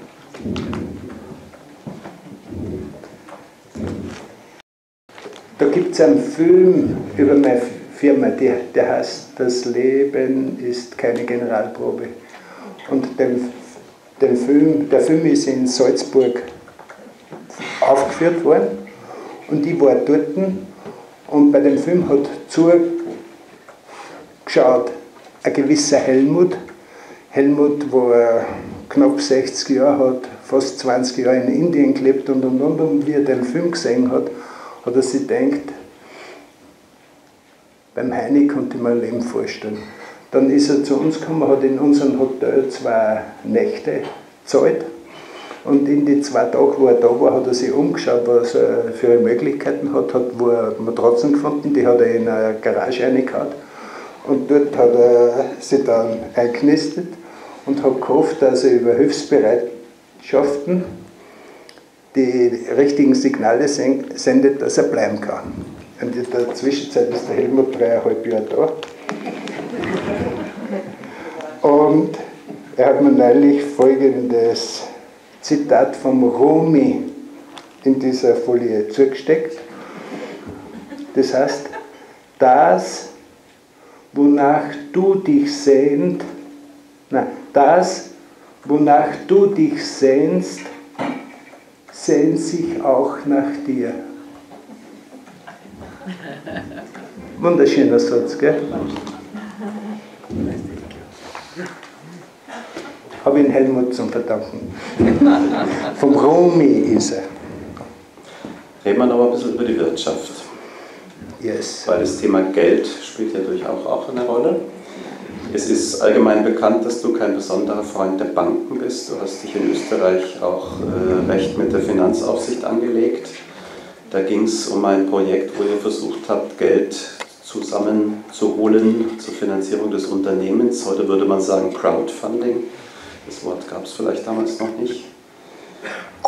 Da gibt es einen Film über meine Firma, der heißt Das Leben ist keine Generalprobe. Und der Film ist in Salzburg aufgeführt worden und ich war dort und bei dem Film hat zugeschaut ein gewisser Helmut. Helmut war knapp 60 Jahre, hat fast 20 Jahre in Indien gelebt und wie er den Film gesehen hat, hat er sich gedacht, beim Heini konnte ich mir ein Leben vorstellen. Dann ist er zu uns gekommen, hat in unserem Hotel 2 Nächte gezahlt. Und in die 2 Tage, wo er da war, hat er sich umgeschaut, was er für Möglichkeiten hat, wo er Matratzen gefunden, die hat er in eine Garage reingehauen. Und dort hat er sich dann eingenistet und hat gehofft, dass er über Hilfsbereitschaften die richtigen Signale sendet, dass er bleiben kann. Und in der Zwischenzeit ist der Helmut 3,5 Jahre da. Und er hat mir neulich folgendes Zitat vom Rumi in dieser Folie zugesteckt. Das heißt, das, wonach du dich sehnst, sehnt sich auch nach dir. Wunderschöner Satz, gell? Habe ich den Helmut zum Verdanken. Vom Rumi ist er. Reden wir noch ein bisschen über die Wirtschaft. Yes. Weil das Thema Geld spielt ja durchaus auch eine Rolle. Es ist allgemein bekannt, dass du kein besonderer Freund der Banken bist. Du hast dich in Österreich auch recht mit der Finanzaufsicht angelegt. Da ging es um ein Projekt, wo ihr versucht habt, Geld zusammenzuholen zur Finanzierung des Unternehmens. Heute würde man sagen Crowdfunding. Das Wort gab es vielleicht damals noch nicht.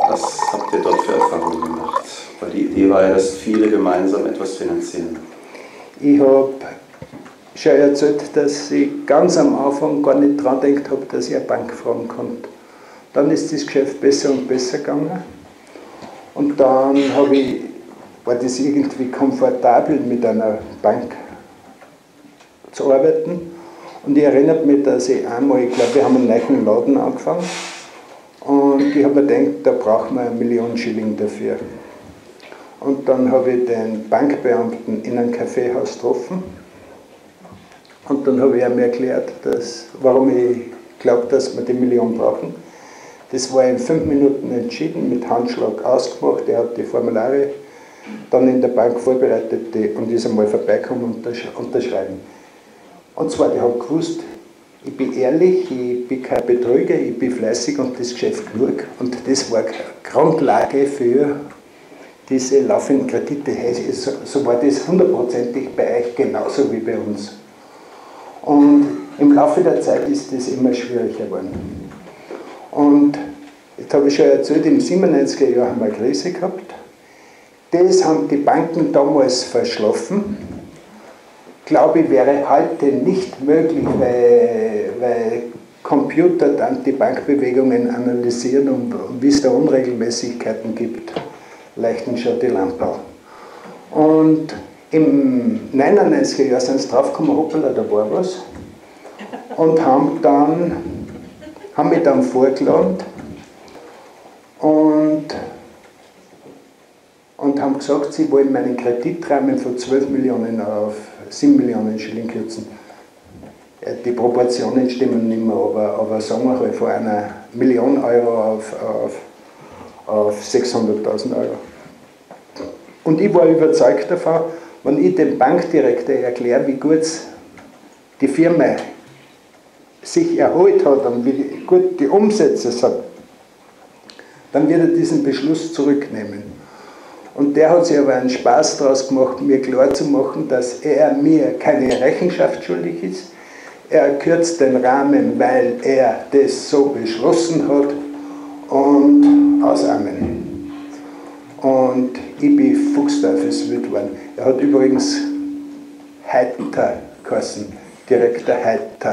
Was habt ihr dort für Erfahrungen gemacht? Weil die Idee war ja, dass viele gemeinsam etwas finanzieren. Ich habe schon erzählt, dass ich ganz am Anfang gar nicht dran gedacht habe, dass ich eine Bank fragen konnte. Dann ist das Geschäft besser und besser gegangen. Und dann war das irgendwie komfortabel, mit einer Bank zu arbeiten. Und ich erinnere mich, dass ich einmal, ich glaube, wir haben einen neuen Laden angefangen. Und ich habe mir gedacht, da brauchen wir 1 Million Schilling dafür. Und dann habe ich den Bankbeamten in einem Kaffeehaus getroffen. Und dann habe ich ihm erklärt, warum ich glaube, dass wir die 1 Million brauchen. Das war in 5 Minuten entschieden, mit Handschlag ausgemacht. Er hat die Formulare dann in der Bank vorbereitet und ist einmal vorbeigekommen und unterschreiben. Und zwar, die haben gewusst, ich bin ehrlich, ich bin kein Betrüger, ich bin fleißig und das Geschäft genug. Und das war Grundlage für diese laufenden Kredite. So war das 100%ig bei euch genauso wie bei uns. Und im Laufe der Zeit ist das immer schwieriger geworden. Und jetzt habe ich schon erzählt, im 97er Jahr haben wir eine Krise gehabt. Das haben die Banken damals verschlafen. Glaube ich, wäre heute nicht möglich, weil Computer dann die Bankbewegungen analysieren und wie es da Unregelmäßigkeiten gibt, leuchten schon die Lampen. Und im 99er Jahr sind sie draufgekommen, hoppala, da war was. Und haben mich dann vorgeladen und haben gesagt, sie wollen meinen Kreditrahmen von 12 Millionen auf 7 Millionen Schilling kürzen. Die Proportionen stimmen nicht mehr, aber sagen wir halt von 1 Million Euro auf 600.000 Euro. Und ich war überzeugt davon, wenn ich dem Bankdirektor erkläre, wie gut die Firma sich erholt hat und wie gut die Umsätze sind, dann wird er diesen Beschluss zurücknehmen. Und der hat sich aber einen Spaß daraus gemacht, mir klarzumachen, dass er mir keine Rechenschaft schuldig ist. Er kürzt den Rahmen, weil er das so beschlossen hat und aus Amen. Und ich bin fuchsteufelswild geworden. Er hat übrigens Heiter geheißen, Direktor Heiter.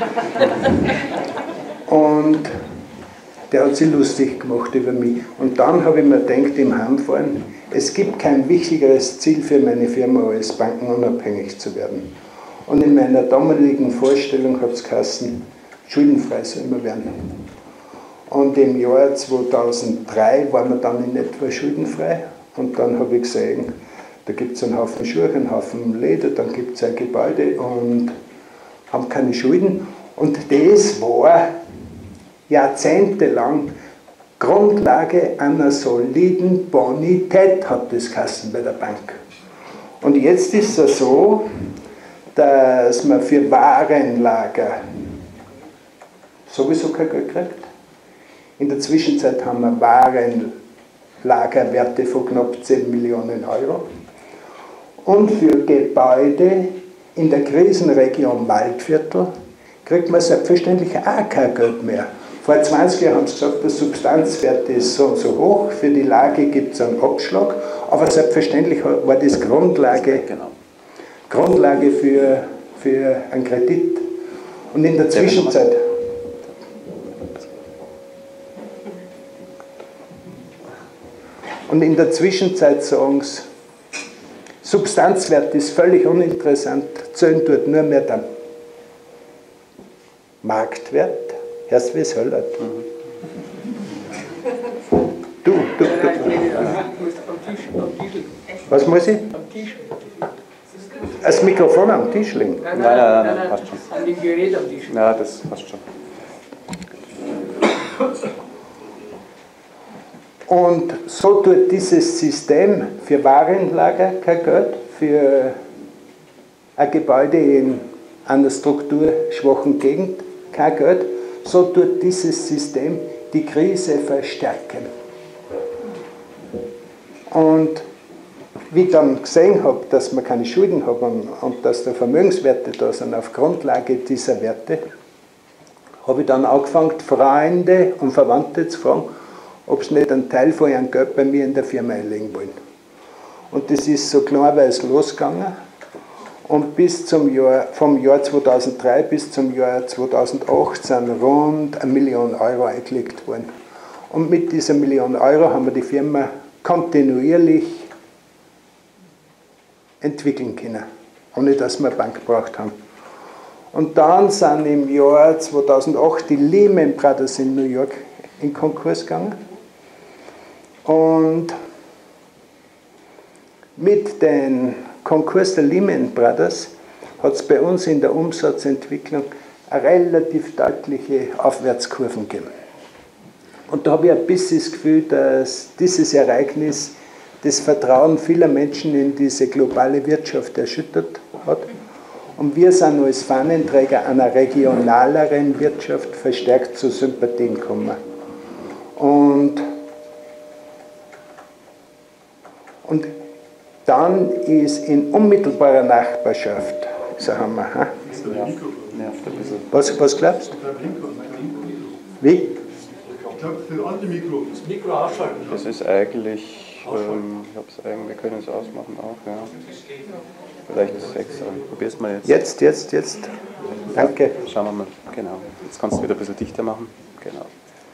Und der hat sich lustig gemacht über mich. Und dann habe ich mir gedacht, im Heimfahren, es gibt kein wichtigeres Ziel für meine Firma, als bankenunabhängig zu werden. Und in meiner damaligen Vorstellung hat es geheißen, schuldenfrei sollen wir werden. Und im Jahr 2003 waren wir dann in etwa schuldenfrei. Und dann habe ich gesehen, da gibt es einen Haufen Schuhe, einen Haufen Leder, dann gibt es ein Gebäude und haben keine Schulden. Und das war jahrzehntelang Grundlage einer soliden Bonität, hat das geheißen bei der Bank. Und jetzt ist es so, dass man für Warenlager sowieso kein Geld kriegt. In der Zwischenzeit haben wir Warenlagerwerte von knapp 10 Millionen Euro. Und für Gebäude in der Krisenregion Waldviertel kriegt man selbstverständlich auch kein Geld mehr. Vor 20 Jahren haben sie gesagt, der Substanzwert ist so und so hoch, für die Lage gibt es einen Abschlag, aber selbstverständlich war das Grundlage für einen Kredit. Und in der Zwischenzeit... sagen sie, Substanzwert ist völlig uninteressant, zählen tut nur mehr der Marktwert. Hörst du, wie es höllert? Du. Was muss ich? Am Tisch. Das Mikrofon am Tisch liegen? Nein, passt schon. An dem Gerät am Tisch. Ja, das passt schon. Und so tut dieses System für Warenlager kein Geld, für ein Gebäude in einer strukturschwachen Gegend kein Geld, so tut dieses System die Krise verstärken. Und wie ich dann gesehen habe, dass wir keine Schulden haben und dass da Vermögenswerte da sind auf Grundlage dieser Werte, habe ich dann angefangen, Freunde und Verwandte zu fragen, ob sie nicht einen Teil von ihrem Geld bei mir in der Firma einlegen wollen. Und das ist so kleinweise losgegangen. Und vom Jahr 2003 bis zum Jahr 2008 sind rund 1 Million Euro eingelegt worden. Und mit dieser 1 Million Euro haben wir die Firma kontinuierlich entwickeln können, ohne dass wir eine Bank gebraucht haben. Und dann sind im Jahr 2008 die Lehman Brothers in New York in Konkurs gegangen. Und mit dem Konkurs der Lehman Brothers hat es bei uns in der Umsatzentwicklung eine relativ deutliche Aufwärtskurve gegeben. Und da habe ich ein bisschen das Gefühl, dass dieses Ereignis das Vertrauen vieler Menschen in diese globale Wirtschaft erschüttert hat. Und wir sind als Fahnenträger einer regionaleren Wirtschaft verstärkt zu Sympathien gekommen. Und dann ist in unmittelbarer Nachbarschaft, sagen wir, was glaubst du? Wie? Ich glaube, für andere Mikro. Das Mikro ausschalten. Das ist eigentlich, wir können es ausmachen auch, ja. Vielleicht ist es extra. Probier's mal jetzt. Jetzt. Danke. Schauen wir mal. Genau. Jetzt kannst du wieder ein bisschen dichter machen. Genau.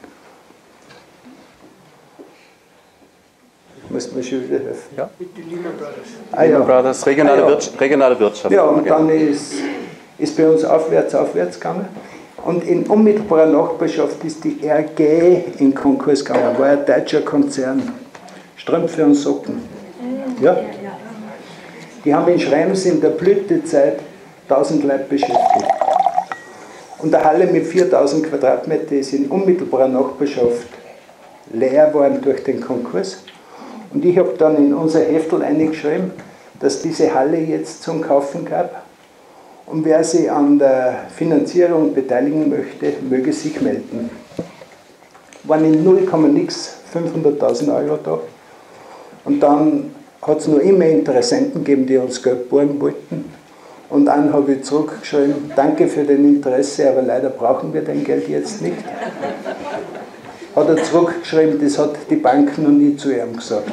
Muss mir schon wieder helfen. Ja. Mit den Lehman Brothers. Lehman Brothers, regionale Wirtschaft. Ja, und dann ist bei uns aufwärts gegangen. Und in unmittelbarer Nachbarschaft ist die RG in Konkurs gegangen. War ein deutscher Konzern. Strümpfe und Socken. Ja. Die haben in Schrems in der Blütezeit 1000 Leute beschäftigt. Und eine Halle mit 4000 Quadratmeter ist in unmittelbarer Nachbarschaft leer geworden durch den Konkurs. Und ich habe dann in unser Heftel eingeschrieben, dass diese Halle jetzt zum Kaufen gab. Und wer sich an der Finanzierung beteiligen möchte, möge sich melden. Waren in 0,nix 500.000 Euro da. Und dann hat es noch immer Interessenten gegeben, die uns Geld borgen wollten. Und dann habe ich zurückgeschrieben, danke für dein Interesse, aber leider brauchen wir dein Geld jetzt nicht. Hat er zurückgeschrieben, das hat die Bank noch nie zu ihm gesagt.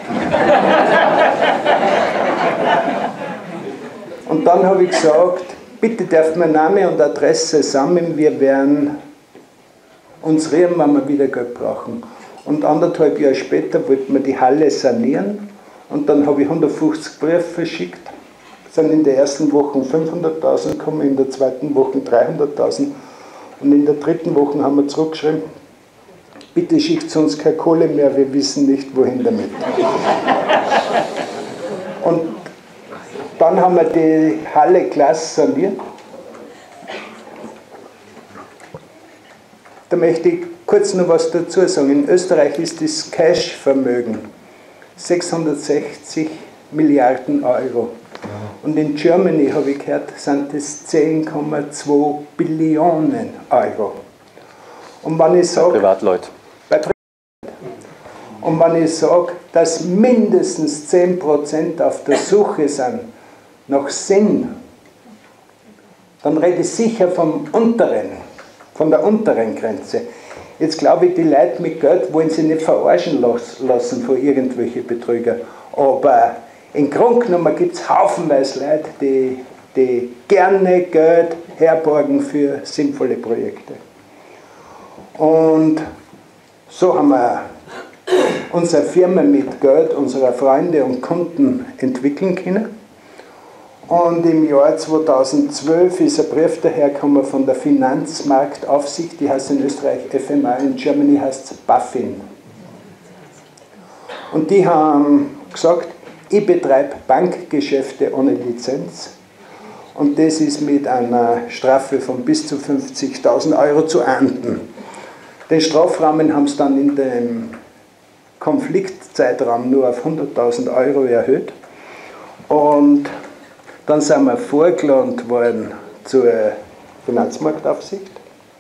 Und dann habe ich gesagt, bitte darf mein Name und Adresse sammeln, wir werden uns rühren, wenn wir wieder Geld brauchen. Und 1,5 Jahre später wollten wir die Halle sanieren und dann habe ich 150 Briefe verschickt. Sind in der ersten Woche 500.000 gekommen, in der zweiten Woche 300.000 und in der dritten Woche haben wir zurückgeschrieben, bitte schickt uns keine Kohle mehr, wir wissen nicht, wohin damit. Und dann haben wir die Halle klasse saniert. Da möchte ich kurz noch was dazu sagen. In Österreich ist das Cash-Vermögen 660 Milliarden Euro. Und in Germany, habe ich gehört, sind das 10,2 Billionen Euro. Und wenn ich sage, Privatleute. Und wenn ich sage, dass mindestens 10% auf der Suche sind nach Sinn, dann rede ich sicher von der unteren Grenze. Jetzt glaube ich, die Leute mit Geld wollen sich nicht verarschen lassen von irgendwelchen Betrügern. Aber im Grunde genommen gibt es haufenweise Leute, die gerne Geld herborgen für sinnvolle Projekte. Und so haben wir unsere Firma mit Geld unserer Freunde und Kunden entwickeln können. Und im Jahr 2012 ist ein Brief dahergekommen von der Finanzmarktaufsicht, die heißt in Österreich FMA, in Germany heißt es BaFin. Und die haben gesagt, ich betreibe Bankgeschäfte ohne Lizenz und das ist mit einer Strafe von bis zu 50.000 Euro zu ahnden. Den Strafrahmen haben sie dann in dem Konfliktzeitraum nur auf 100.000 Euro erhöht. Und dann sind wir vorgeladen worden zur Finanzmarktaufsicht.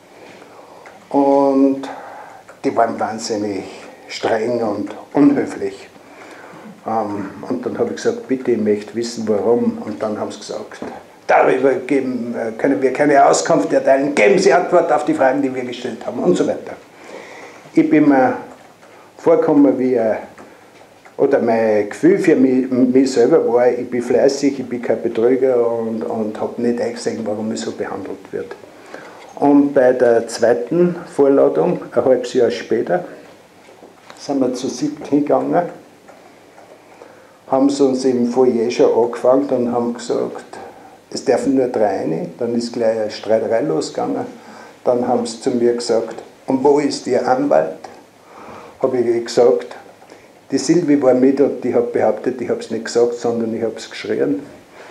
Und die waren wahnsinnig streng und unhöflich. Und dann habe ich gesagt, bitte, ich möchte wissen, warum. Und dann haben sie gesagt, darüber können wir keine Auskunft erteilen, geben Sie Antwort auf die Fragen, die wir gestellt haben und so weiter. Ich bin mir vorgekommen wie oder mein Gefühl für mich selber war, ich bin fleißig, ich bin kein Betrüger und habe nicht eingesehen, warum ich so behandelt wird. Und bei der zweiten Vorladung, ein halbes Jahr später, sind wir zu 7 hingegangen, haben sie uns im Foyer schon angefangen und haben gesagt, es dürfen nur 3 rein, dann ist gleich eine Streiterei losgegangen. Dann haben sie zu mir gesagt, und wo ist Ihr Anwalt? Habe ich gesagt, die Silvi war mit und die hat behauptet, ich habe es nicht gesagt, sondern ich habe es geschrien.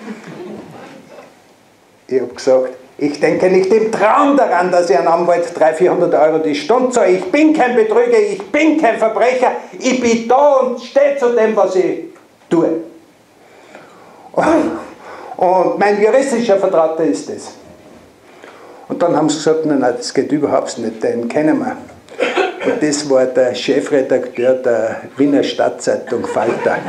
Ich habe gesagt, ich denke nicht im Traum daran, dass ich einen Anwalt 300-400 Euro die Stunde zahle. Ich bin kein Betrüger, ich bin kein Verbrecher, ich bin da und stehe zu dem, was ich tue. Und mein juristischer Vertrauter ist es. Und dann haben sie gesagt, nein, das geht überhaupt nicht, den kennen wir. Und das war der Chefredakteur der Wiener Stadtzeitung Falter.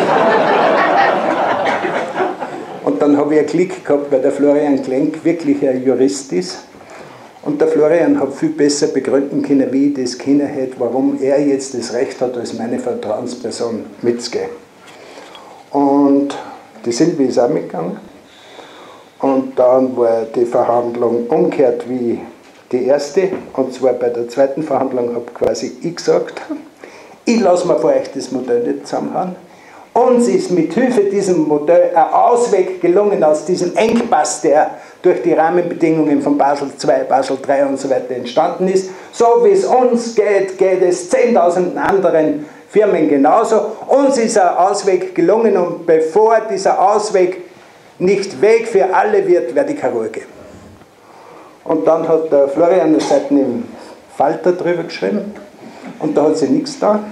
Und dann habe ich einen Klick gehabt, weil der Florian Klenk wirklich ein Jurist ist. Und der Florian hat viel besser begründen können, wie ich das können hätte, warum er jetzt das Recht hat, als meine Vertrauensperson mitzugehen. Und die Silvi ist auch mitgegangen. Und dann war die Verhandlung umgekehrt wie die erste. Und zwar bei der zweiten Verhandlung habe quasi ich gesagt, ich lasse mir vor euch das Modell nicht zusammenhauen. Uns ist mit Hilfe diesem Modell ein Ausweg gelungen aus diesem Engpass, der durch die Rahmenbedingungen von Basel II, Basel III und so weiter entstanden ist. So wie es uns geht, geht es 10.000 anderen Firmen genauso. Uns ist ein Ausweg gelungen und bevor dieser Ausweg nicht Weg für alle wird, werde ich keine Ruhe geben. Und dann hat der Florian eine Seite im Falter drüber geschrieben und da hat sie nichts da.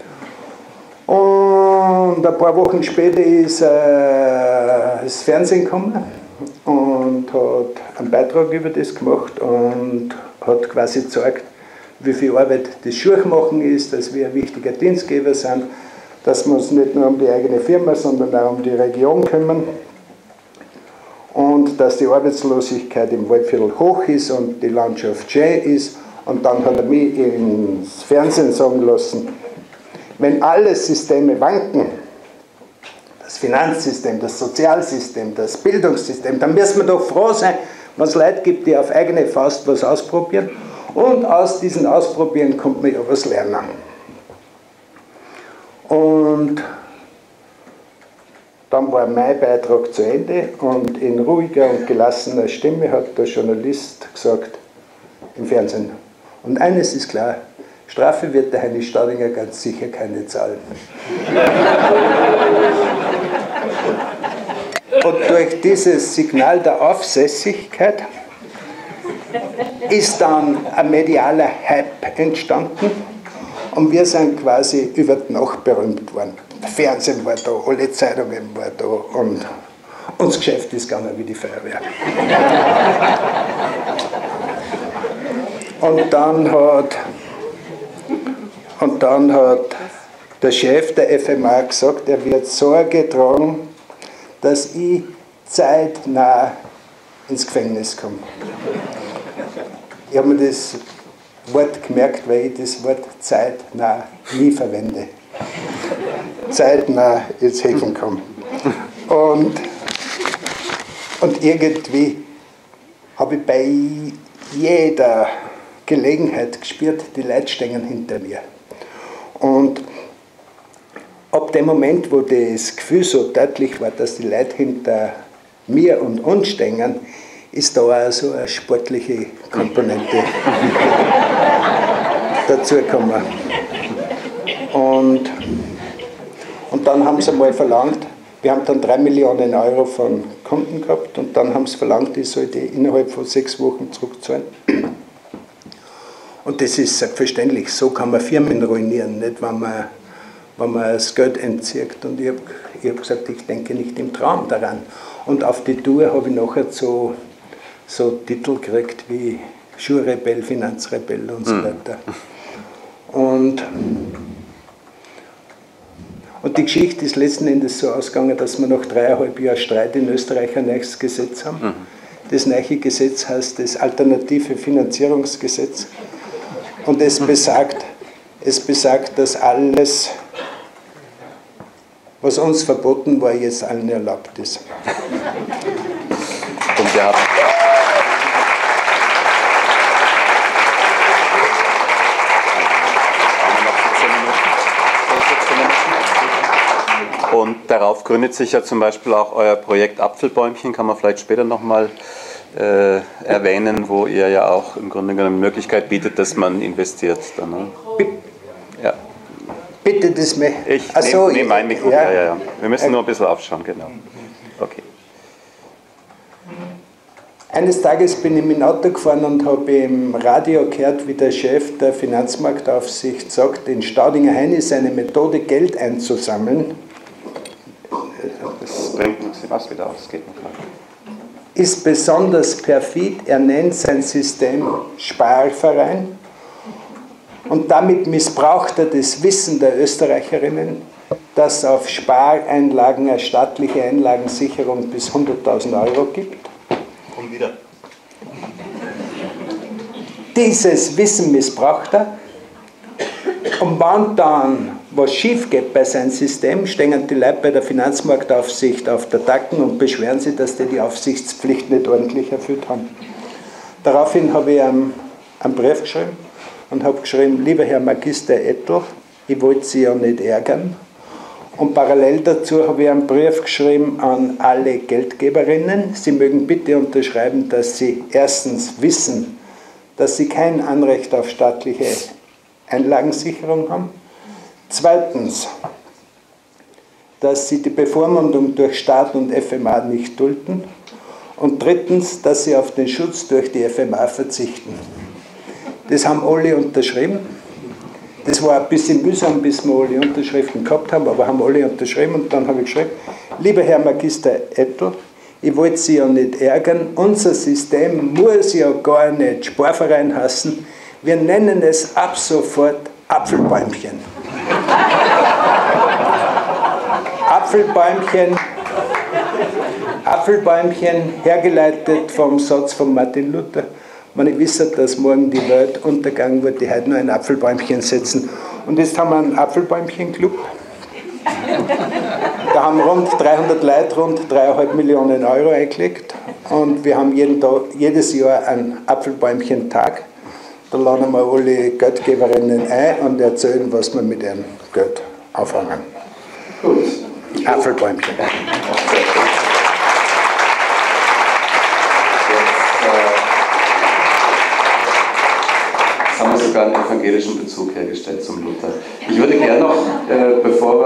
Und ein paar Wochen später ist das Fernsehen gekommen und hat einen Beitrag über das gemacht und hat quasi gezeigt, wie viel Arbeit das Schulmachen ist, dass wir ein wichtiger Dienstgeber sind, dass wir uns nicht nur um die eigene Firma, sondern auch um die Region kümmern und dass die Arbeitslosigkeit im Waldviertel hoch ist und die Landschaft schön ist. Und dann hat er mich ins Fernsehen sagen lassen, wenn alle Systeme wanken, das Finanzsystem, das Sozialsystem, das Bildungssystem, dann müssen wir doch froh sein, wenn es Leute gibt, die auf eigene Faust was ausprobieren. Und aus diesen Ausprobieren kommt man ja was lernen. Und dann war mein Beitrag zu Ende und in ruhiger und gelassener Stimme hat der Journalist gesagt im Fernsehen, und eines ist klar, Strafe wird der Heini Staudinger ganz sicher keine zahlen. Und durch dieses Signal der Aufsässigkeit ist dann ein medialer Hype entstanden und wir sind quasi über die Nacht berühmt worden. Der Fernsehen war da, alle Zeitungen waren da und uns Geschäft ist gegangen wie die Feuerwehr. Und dann hat der Chef der FMA gesagt, er wird Sorge tragen, dass ich zeitnah ins Gefängnis komme. Ich habe mir das Wort gemerkt, weil ich das Wort zeitnah nie verwende. Zeitnah ins Häfen komme. Und irgendwie habe ich bei jeder Gelegenheit gespürt, die Leute stehen hinter mir. Und ab dem Moment, wo das Gefühl so deutlich war, dass die Leute hinter mir und uns stehen, ist da auch so eine sportliche Komponente dazugekommen. Und dann haben sie einmal verlangt, wir haben dann 3 Millionen Euro von Kunden gehabt und dann haben sie verlangt, ich soll die innerhalb von 6 Wochen zurückzahlen. Und das ist selbstverständlich, so kann man Firmen ruinieren, nicht, wenn man das Geld entzieht. Und ich hab gesagt, ich denke nicht im Traum daran. Und auf die Tour habe ich nachher so Titel gekriegt wie Schulrebell, Finanzrebell und so weiter. Und die Geschichte ist letzten Endes so ausgegangen, dass wir nach 3,5 Jahren Streit in Österreich ein neues Gesetz haben. Das neue Gesetz heißt das Alternative Finanzierungsgesetz. Und es besagt, Es besagt, dass alles, was uns verboten war, jetzt allen erlaubt ist. Und wir haben Und darauf gründet sich ja zum Beispiel auch euer Projekt Apfelbäumchen, kann man vielleicht später nochmal erwähnen, wo ihr ja auch im Grunde genommen die Möglichkeit bietet, dass man investiert. Dann, ne? Ja. Bitte das mir. Ich nehme mein Mikro. Ja. Wir müssen nur ein bisschen aufschauen, genau. Okay. Eines Tages bin ich mit dem Auto gefahren und habe im Radio gehört, wie der Chef der Finanzmarktaufsicht sagt, in Staudinger Hain ist eine Methode, Geld einzusammeln. Das bringt uns was wieder aus, geht noch weiter. Ist besonders perfid. Er nennt sein System Sparverein und damit missbraucht er das Wissen der Österreicherinnen, dass es auf Spareinlagen eine staatliche Einlagensicherung bis 100.000 Euro gibt. Und wieder. Dieses Wissen missbraucht er. Und wenn dann was schief geht bei seinem System, stehen die Leute bei der Finanzmarktaufsicht auf der Tacken und beschweren sich, dass die Aufsichtspflicht nicht ordentlich erfüllt haben. Daraufhin habe ich einen Brief geschrieben und habe geschrieben, lieber Herr Magister Ettel, ich wollte Sie ja nicht ärgern. Und parallel dazu habe ich einen Brief geschrieben an alle Geldgeberinnen. Sie mögen bitte unterschreiben, dass Sie erstens wissen, dass Sie kein Anrecht auf staatliche Einlagensicherung haben. Zweitens, dass Sie die Bevormundung durch Staat und FMA nicht dulden. Und drittens, dass Sie auf den Schutz durch die FMA verzichten. Das haben alle unterschrieben. Das war ein bisschen mühsam, bis wir alle Unterschriften gehabt haben, aber haben alle unterschrieben. Und dann habe ich geschrieben, lieber Herr Magister Ettel, ich wollte Sie ja nicht ärgern, unser System muss ja gar nicht Sparverein heißen. Wir nennen es ab sofort Apfelbäumchen. Apfelbäumchen, hergeleitet vom Satz von Martin Luther. Wenn ich wisse, dass morgen die Welt untergegangen wird, die heute nur ein Apfelbäumchen setzen. Und jetzt haben wir einen Apfelbäumchen-Club. Da haben rund 300 Leute rund 3,5 Millionen Euro eingelegt. Und wir haben jedes Jahr einen Apfelbäumchen-Tag. Da laden wir alle Geldgeberinnen ein und erzählen, was wir mit ihrem Geld auffangen. Gut. Apfelbäumchen. Jetzt haben wir sogar einen evangelischen Bezug hergestellt zum Luther. Ich würde gerne noch, bevor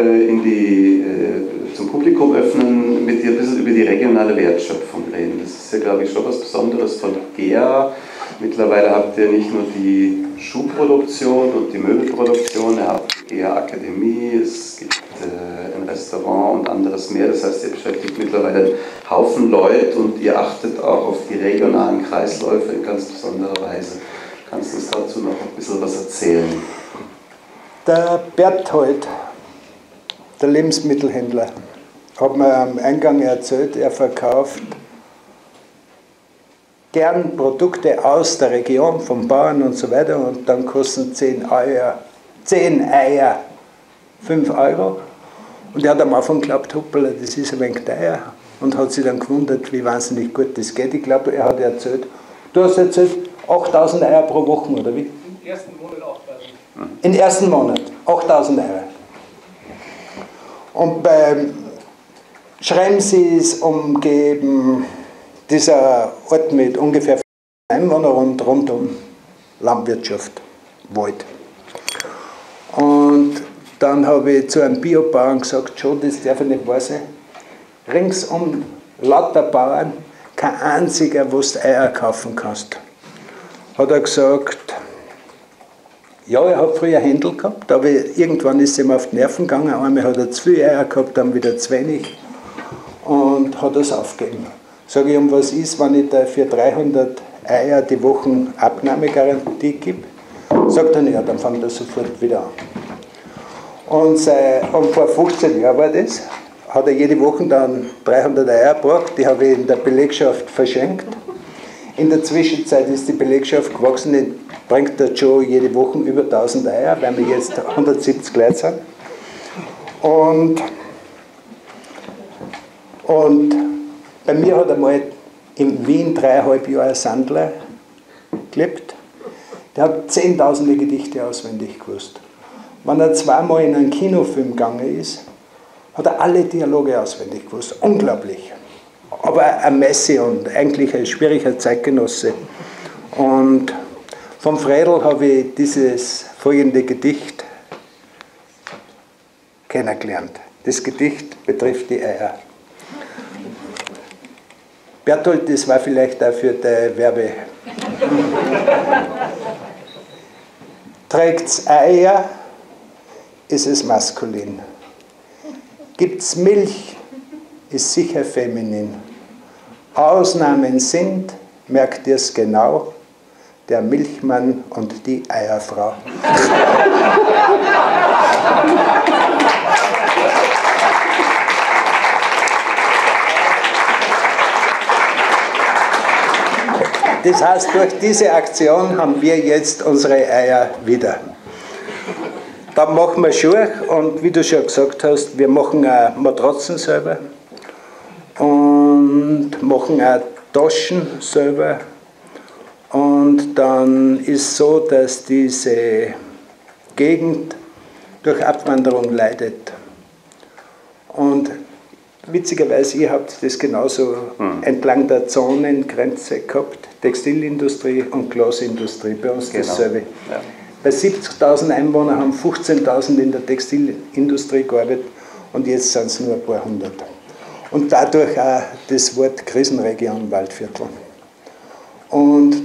wir zum Publikum öffnen, mit dir ein bisschen über die regionale Wertschöpfung reden. Das ist ja, glaube ich, schon was Besonderes von GEA. Mittlerweile habt ihr nicht nur die Schuhproduktion und die Möbelproduktion, ihr habt eher Akademie, es gibt ein Restaurant und anderes mehr. Das heißt, ihr beschäftigt mittlerweile einen Haufen Leute und ihr achtet auch auf die regionalen Kreisläufe in ganz besonderer Weise. Kannst du uns dazu noch ein bisschen was erzählen? Der Berthold, der Lebensmittelhändler, hat mir am Eingang erzählt, er verkauft gern Produkte aus der Region, vom Bauern und so weiter, und dann kosten 10 Eier 5 Euro. Und er hat am Anfang geglaubt, hoppala, das ist ein wenig teuer, und hat sich dann gewundert, wie wahnsinnig gut das geht. Ich glaube, er hat erzählt, du hast erzählt, 8.000 Eier pro Woche, oder wie? Im ersten Monat 8.000. Im ersten Monat 8.000 Eier. Und beim Schrems ist umgeben dieser Ort mit ungefähr 5 Einwohnern und rund um Landwirtschaft, Wald. Und dann habe ich zu einem Biobauern gesagt, schon, das darf ich nicht wahr sein. Ringsum lauter Bauern, kein einziger, wo du Eier kaufen kannst. Hat er gesagt, ja, er hat früher Händel gehabt, aber irgendwann ist ihm auf die Nerven gegangen. Einmal hat er zu viele Eier gehabt, dann wieder zu wenig und hat es aufgegeben. Sage ich, um was ist, wenn ich da für 300 Eier die Woche Abnahmegarantie gebe? Sagt er, ja, dann fängt er sofort wieder an. Und vor 15 Jahren war das, hat er jede Woche dann 300 Eier gebracht, die habe ich in der Belegschaft verschenkt. In der Zwischenzeit ist die Belegschaft gewachsen, die bringt dort schon jede Woche über 1000 Eier, weil wir jetzt 170 Leute sind. Und bei mir hat einmal in Wien 3,5 Jahre ein Sandler gelebt. Der hat 10.000 Gedichte auswendig gewusst. Wenn er zweimal in einen Kinofilm gegangen ist, hat er alle Dialoge auswendig gewusst. Unglaublich. Aber ein Messi und eigentlich ein schwieriger Zeitgenosse. Und vom Fredl habe ich dieses folgende Gedicht kennengelernt. Das Gedicht betrifft die Eier. Bertolt, das war vielleicht auch für die Werbe. Trägt's Eier, ist es maskulin. Gibt's Milch, ist sicher feminin. Ausnahmen sind, merkt ihr's genau, der Milchmann und die Eierfrau. Das heißt, durch diese Aktion haben wir jetzt unsere Eier wieder. Dann machen wir Schuhe und wie du schon gesagt hast, wir machen auch Matratzen selber und machen auch Taschen selber. Und dann ist so, dass diese Gegend durch Abwanderung leidet. Und witzigerweise, ihr habt das genauso entlang der Zonengrenze gehabt, Textilindustrie und Glasindustrie, bei uns dasselbe. Ja. Bei 70.000 Einwohnern haben 15.000 in der Textilindustrie gearbeitet und jetzt sind es nur ein paar hundert. Und dadurch auch das Wort Krisenregion Waldviertel. Und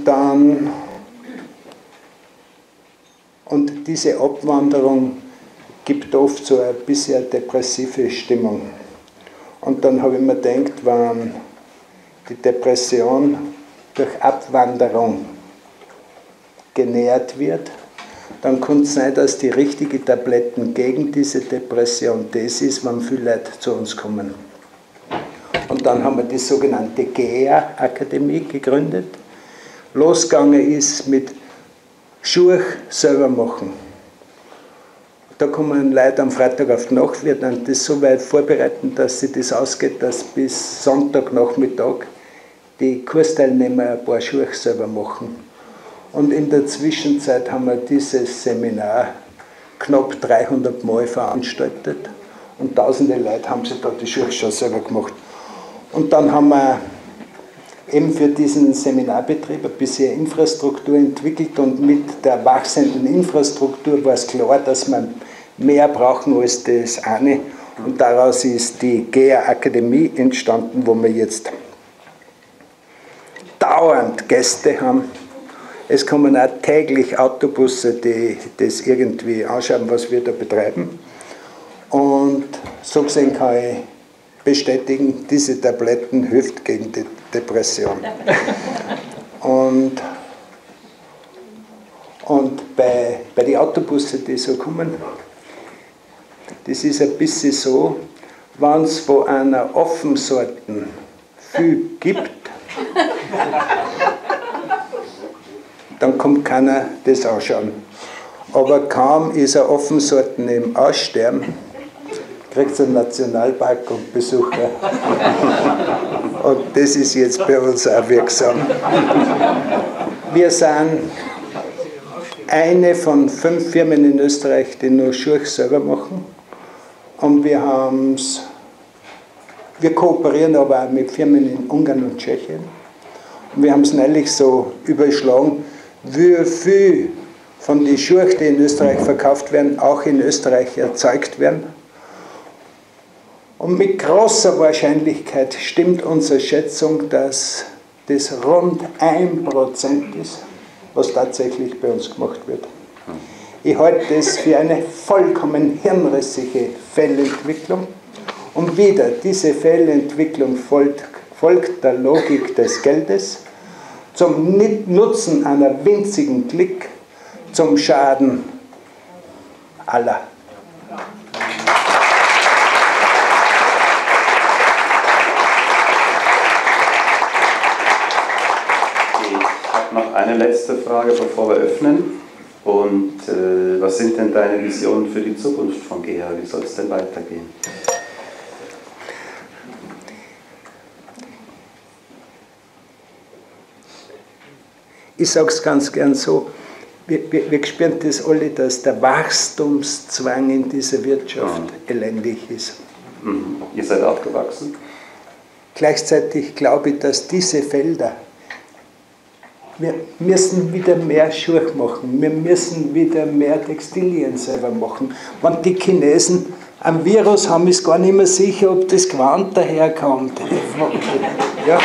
diese Abwanderung gibt oft so eine bisher depressive Stimmung. Und dann habe ich mir gedacht, wenn die Depression durch Abwanderung genährt wird, dann kann es sein, dass die richtigen Tabletten gegen diese Depression das ist, wenn viele Leute zu uns kommen. Und dann haben wir die sogenannte GEA-Akademie gegründet. Losgegangen ist mit Schuhe selber machen. Da kommen Leute am Freitag auf die Nacht, wir dann das so weit vorbereiten, dass sich das ausgeht, dass bis Sonntagnachmittag die Kursteilnehmer ein paar Schuhe selber machen. Und in der Zwischenzeit haben wir dieses Seminar knapp 300 Mal veranstaltet und tausende Leute haben sich da die Schuhe schon selber gemacht. Und dann haben wir eben für diesen Seminarbetrieb ein bisschen Infrastruktur entwickelt und mit der wachsenden Infrastruktur war es klar, dass wir mehr brauchen als das eine. Und daraus ist die GEA-Akademie entstanden, wo wir jetzt dauernd Gäste haben. Es kommen auch täglich Autobusse, die das irgendwie anschauen, was wir da betreiben. Und so gesehen kann ich bestätigen, diese Tabletten hilft gegen die Depression. Und bei den Autobussen, die so kommen, das ist ein bisschen so, wenn es von einer Offensorten viel gibt, dann kommt keiner das anschauen. Aber kaum ist eine Offensorten im Aussterben, kriegt es einen Nationalpark und Besucher. Und das ist jetzt bei uns auch wirksam. Wir sind eine von 5 Firmen in Österreich, die nur Schuhe selber machen. Und wir kooperieren aber auch mit Firmen in Ungarn und Tschechien. Und wir haben es neulich so überschlagen, wie viel von den Schuhen, die in Österreich verkauft werden, auch in Österreich erzeugt werden. Und mit großer Wahrscheinlichkeit stimmt unsere Schätzung, dass das rund 1% ist, was tatsächlich bei uns gemacht wird. Ich halte das für eine vollkommen hirnrissige Fehlentwicklung. Und wieder, diese Fehlentwicklung folgt der Logik des Geldes, zum Nutzen einer winzigen Klick, zum Schaden aller. noch eine letzte Frage, bevor wir öffnen. Und was sind denn deine Visionen für die Zukunft von GEA? Wie soll es denn weitergehen? Ich sage es ganz gern so, wir spüren das alle, dass der Wachstumszwang in dieser Wirtschaft elendig ist. Mhm. Ihr seid auch gewachsen? Gleichzeitig glaube ich, dass diese Felder, wir müssen wieder mehr Schuhe machen, wir müssen wieder mehr Textilien selber machen. Wenn die Chinesen am Virus haben, ist gar nicht mehr sicher, ob das Gewand daherkommt. Ja.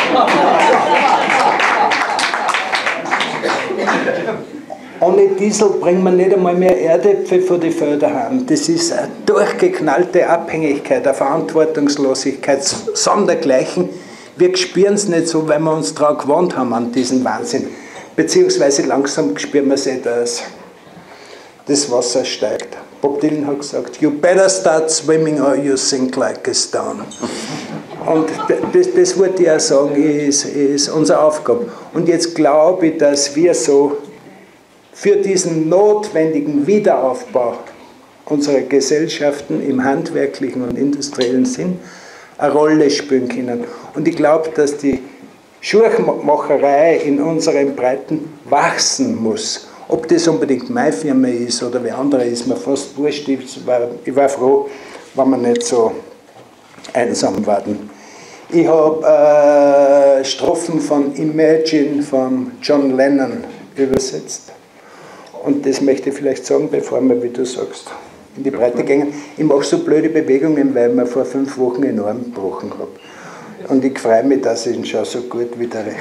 Ohne Diesel bringen wir nicht einmal mehr Erdäpfel von den Feldern heim. Das ist eine durchgeknallte Abhängigkeit, eine Verantwortungslosigkeit, sondergleichen. Wir spüren es nicht so, weil wir uns daran gewohnt haben, an diesen Wahnsinn. Beziehungsweise langsam spüren wir es, dass das Wasser steigt. Bob Dylan hat gesagt, you better start swimming or you sink like a stone. Und das würde ich auch sagen, ist unsere Aufgabe. Und jetzt glaube ich, dass wir so für diesen notwendigen Wiederaufbau unserer Gesellschaften im handwerklichen und industriellen Sinn eine Rolle spielen können. Und ich glaube, dass die Schuhmacherei in unseren Breiten wachsen muss. Ob das unbedingt meine Firma ist oder wer andere, ist mir fast wurscht. Ich war froh, wenn wir nicht so einsam waren. Ich habe Strophen von Imagine von John Lennon übersetzt. Und das möchte ich vielleicht sagen, bevor wir, wie du sagst, in die Breite gehen. Ich mache so blöde Bewegungen, weil ich mir vor 5 Wochen einen Arm gebrochen habe. Und ich freue mich, dass ich ihn schon so gut wieder recht.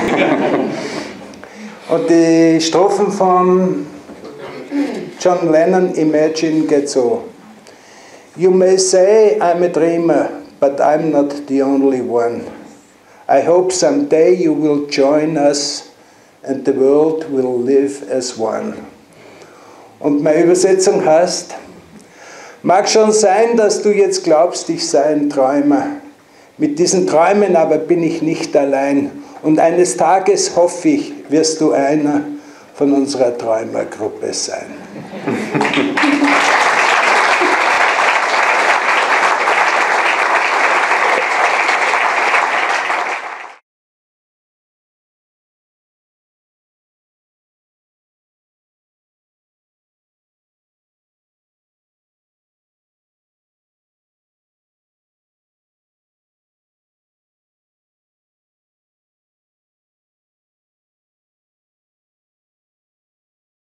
Und die Strophen von John Lennon, Imagine, geht so. You may say I'm a dreamer, but I'm not the only one. I hope someday you will join us and the world will live as one. Und meine Übersetzung heißt, mag schon sein, dass du jetzt glaubst, ich sei ein Träumer. Mit diesen Träumen aber bin ich nicht allein. Und eines Tages hoffe ich, wirst du einer von unserer Träumergruppe sein.